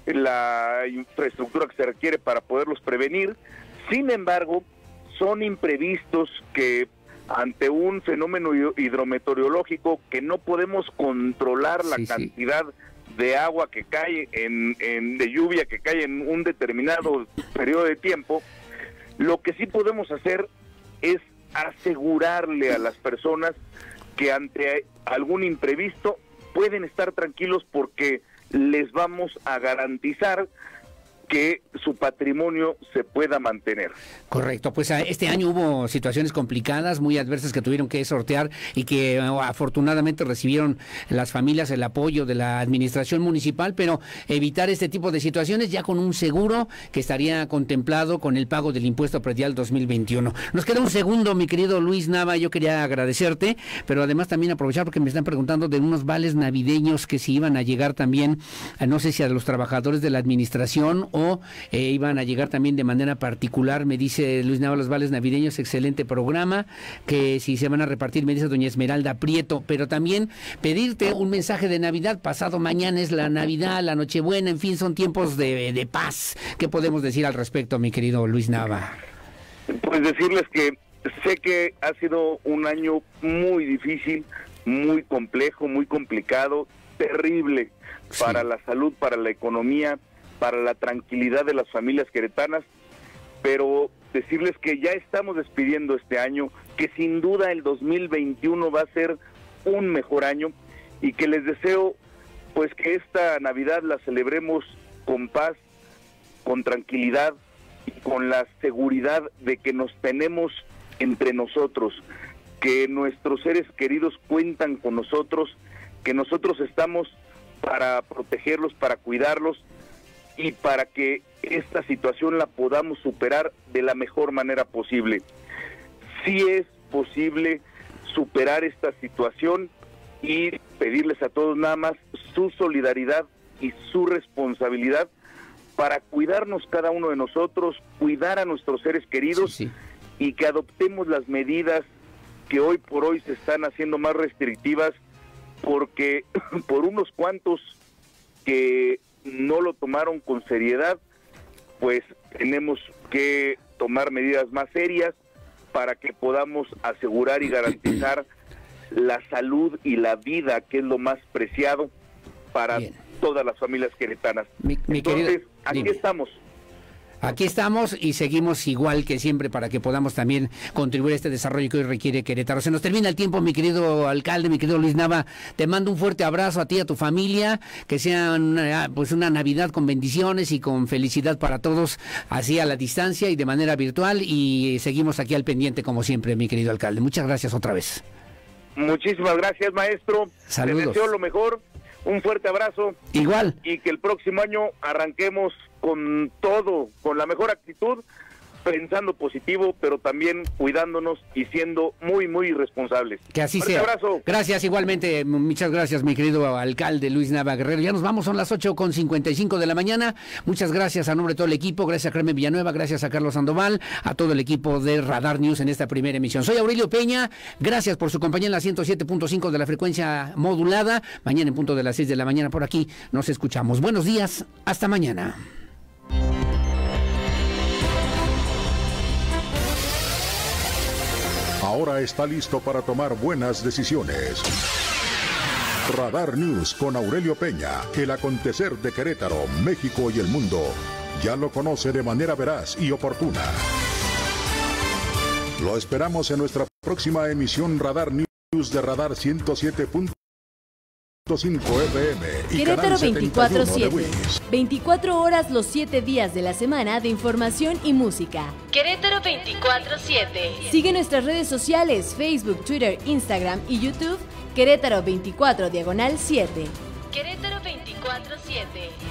la infraestructura que se requiere para poderlos prevenir. Sin embargo, son imprevistos que ante un fenómeno hidrometeorológico que no podemos controlar la sí, cantidad sí. de agua que cae, en, en de lluvia que cae en un determinado periodo de tiempo. Lo que sí podemos hacer es asegurarle a las personas que ante algún imprevisto pueden estar tranquilos, porque les vamos a garantizar que su patrimonio se pueda mantener.
Correcto, pues este año hubo situaciones complicadas, muy adversas, que tuvieron que sortear y que oh, afortunadamente recibieron las familias el apoyo de la administración municipal, pero evitar este tipo de situaciones ya con un seguro que estaría contemplado con el pago del impuesto predial dos mil veintiuno. Nos queda un segundo, mi querido Luis Nava, yo quería agradecerte, pero además también aprovechar porque me están preguntando de unos vales navideños que si iban a llegar también, a, no sé si a los trabajadores de la administración o eh, iban a llegar también de manera particular. Me dice Luis Nava, los vales navideños, excelente programa, que si se van a repartir, me dice doña Esmeralda Prieto, pero también pedirte un mensaje de Navidad. Pasado mañana es la Navidad, la Nochebuena, en fin, son tiempos de, de paz. ¿Qué podemos decir al respecto, mi querido Luis Nava?
Pues decirles que sé que ha sido un año muy difícil, muy complejo, muy complicado, terrible sí. para la salud, para la economía, para la tranquilidad de las familias queretanas, pero decirles que ya estamos despidiendo este año, que sin duda el dos mil veintiuno va a ser un mejor año, y que les deseo pues que esta Navidad la celebremos con paz, con tranquilidad y con la seguridad de que nos tenemos entre nosotros, que nuestros seres queridos cuentan con nosotros, que nosotros estamos para protegerlos, para cuidarlos, y para que esta situación la podamos superar de la mejor manera posible. Sí es posible superar esta situación, y pedirles a todos nada más su solidaridad y su responsabilidad para cuidarnos cada uno de nosotros, cuidar a nuestros seres queridos sí, sí. y que adoptemos las medidas que hoy por hoy se están haciendo más restrictivas, porque por unos cuantos que no lo tomaron con seriedad, pues tenemos que tomar medidas más serias para que podamos asegurar y garantizar la salud y la vida, que es lo más preciado para Bien. todas las familias queretanas.
Mi, mi
Entonces,
querido,
aquí
dime.
estamos.
Aquí estamos y seguimos igual que siempre para que podamos también contribuir a este desarrollo que hoy requiere Querétaro. Se nos termina el tiempo, mi querido alcalde, mi querido Luis Nava. Te mando un fuerte abrazo a ti y a tu familia, que sea una, pues una Navidad con bendiciones y con felicidad para todos, así a la distancia y de manera virtual, y seguimos aquí al pendiente como siempre, mi querido alcalde. Muchas gracias otra vez.
Muchísimas gracias, maestro.
Saludos.
Te deseo lo mejor. Un fuerte abrazo.
Igual.
Y que el próximo año arranquemos con todo, con la mejor actitud, pensando positivo, pero también cuidándonos y siendo muy, muy responsables.
Que así
Fuerte
sea.
abrazo.
Gracias, igualmente. Muchas gracias, mi querido alcalde Luis Nava Guerrero. Ya nos vamos, son las ocho con cincuenta y cinco de la mañana. Muchas gracias a nombre de todo el equipo. Gracias a Carmen Villanueva, gracias a Carlos Sandoval, a todo el equipo de Radar News en esta primera emisión. Soy Aurelio Peña. Gracias por su compañía en la ciento siete punto cinco de la frecuencia modulada. Mañana en punto de las seis de la mañana por aquí nos escuchamos. Buenos días. Hasta mañana.
Ahora está listo para tomar buenas decisiones. Radar News con Aurelio Peña, el acontecer de Querétaro, México y el mundo. Ya lo conoce de manera veraz y oportuna. Lo esperamos en nuestra próxima emisión Radar News de Radar ciento siete punto cinco F M y
Querétaro
Canal
veinticuatro
setenta y uno de
siete.
Wiz.
veinticuatro horas los siete días de la semana de información y música. Querétaro veinticuatro siete. Sigue nuestras redes sociales, Facebook, Twitter, Instagram y YouTube. Querétaro veinticuatro diagonal siete. Querétaro veinticuatro siete.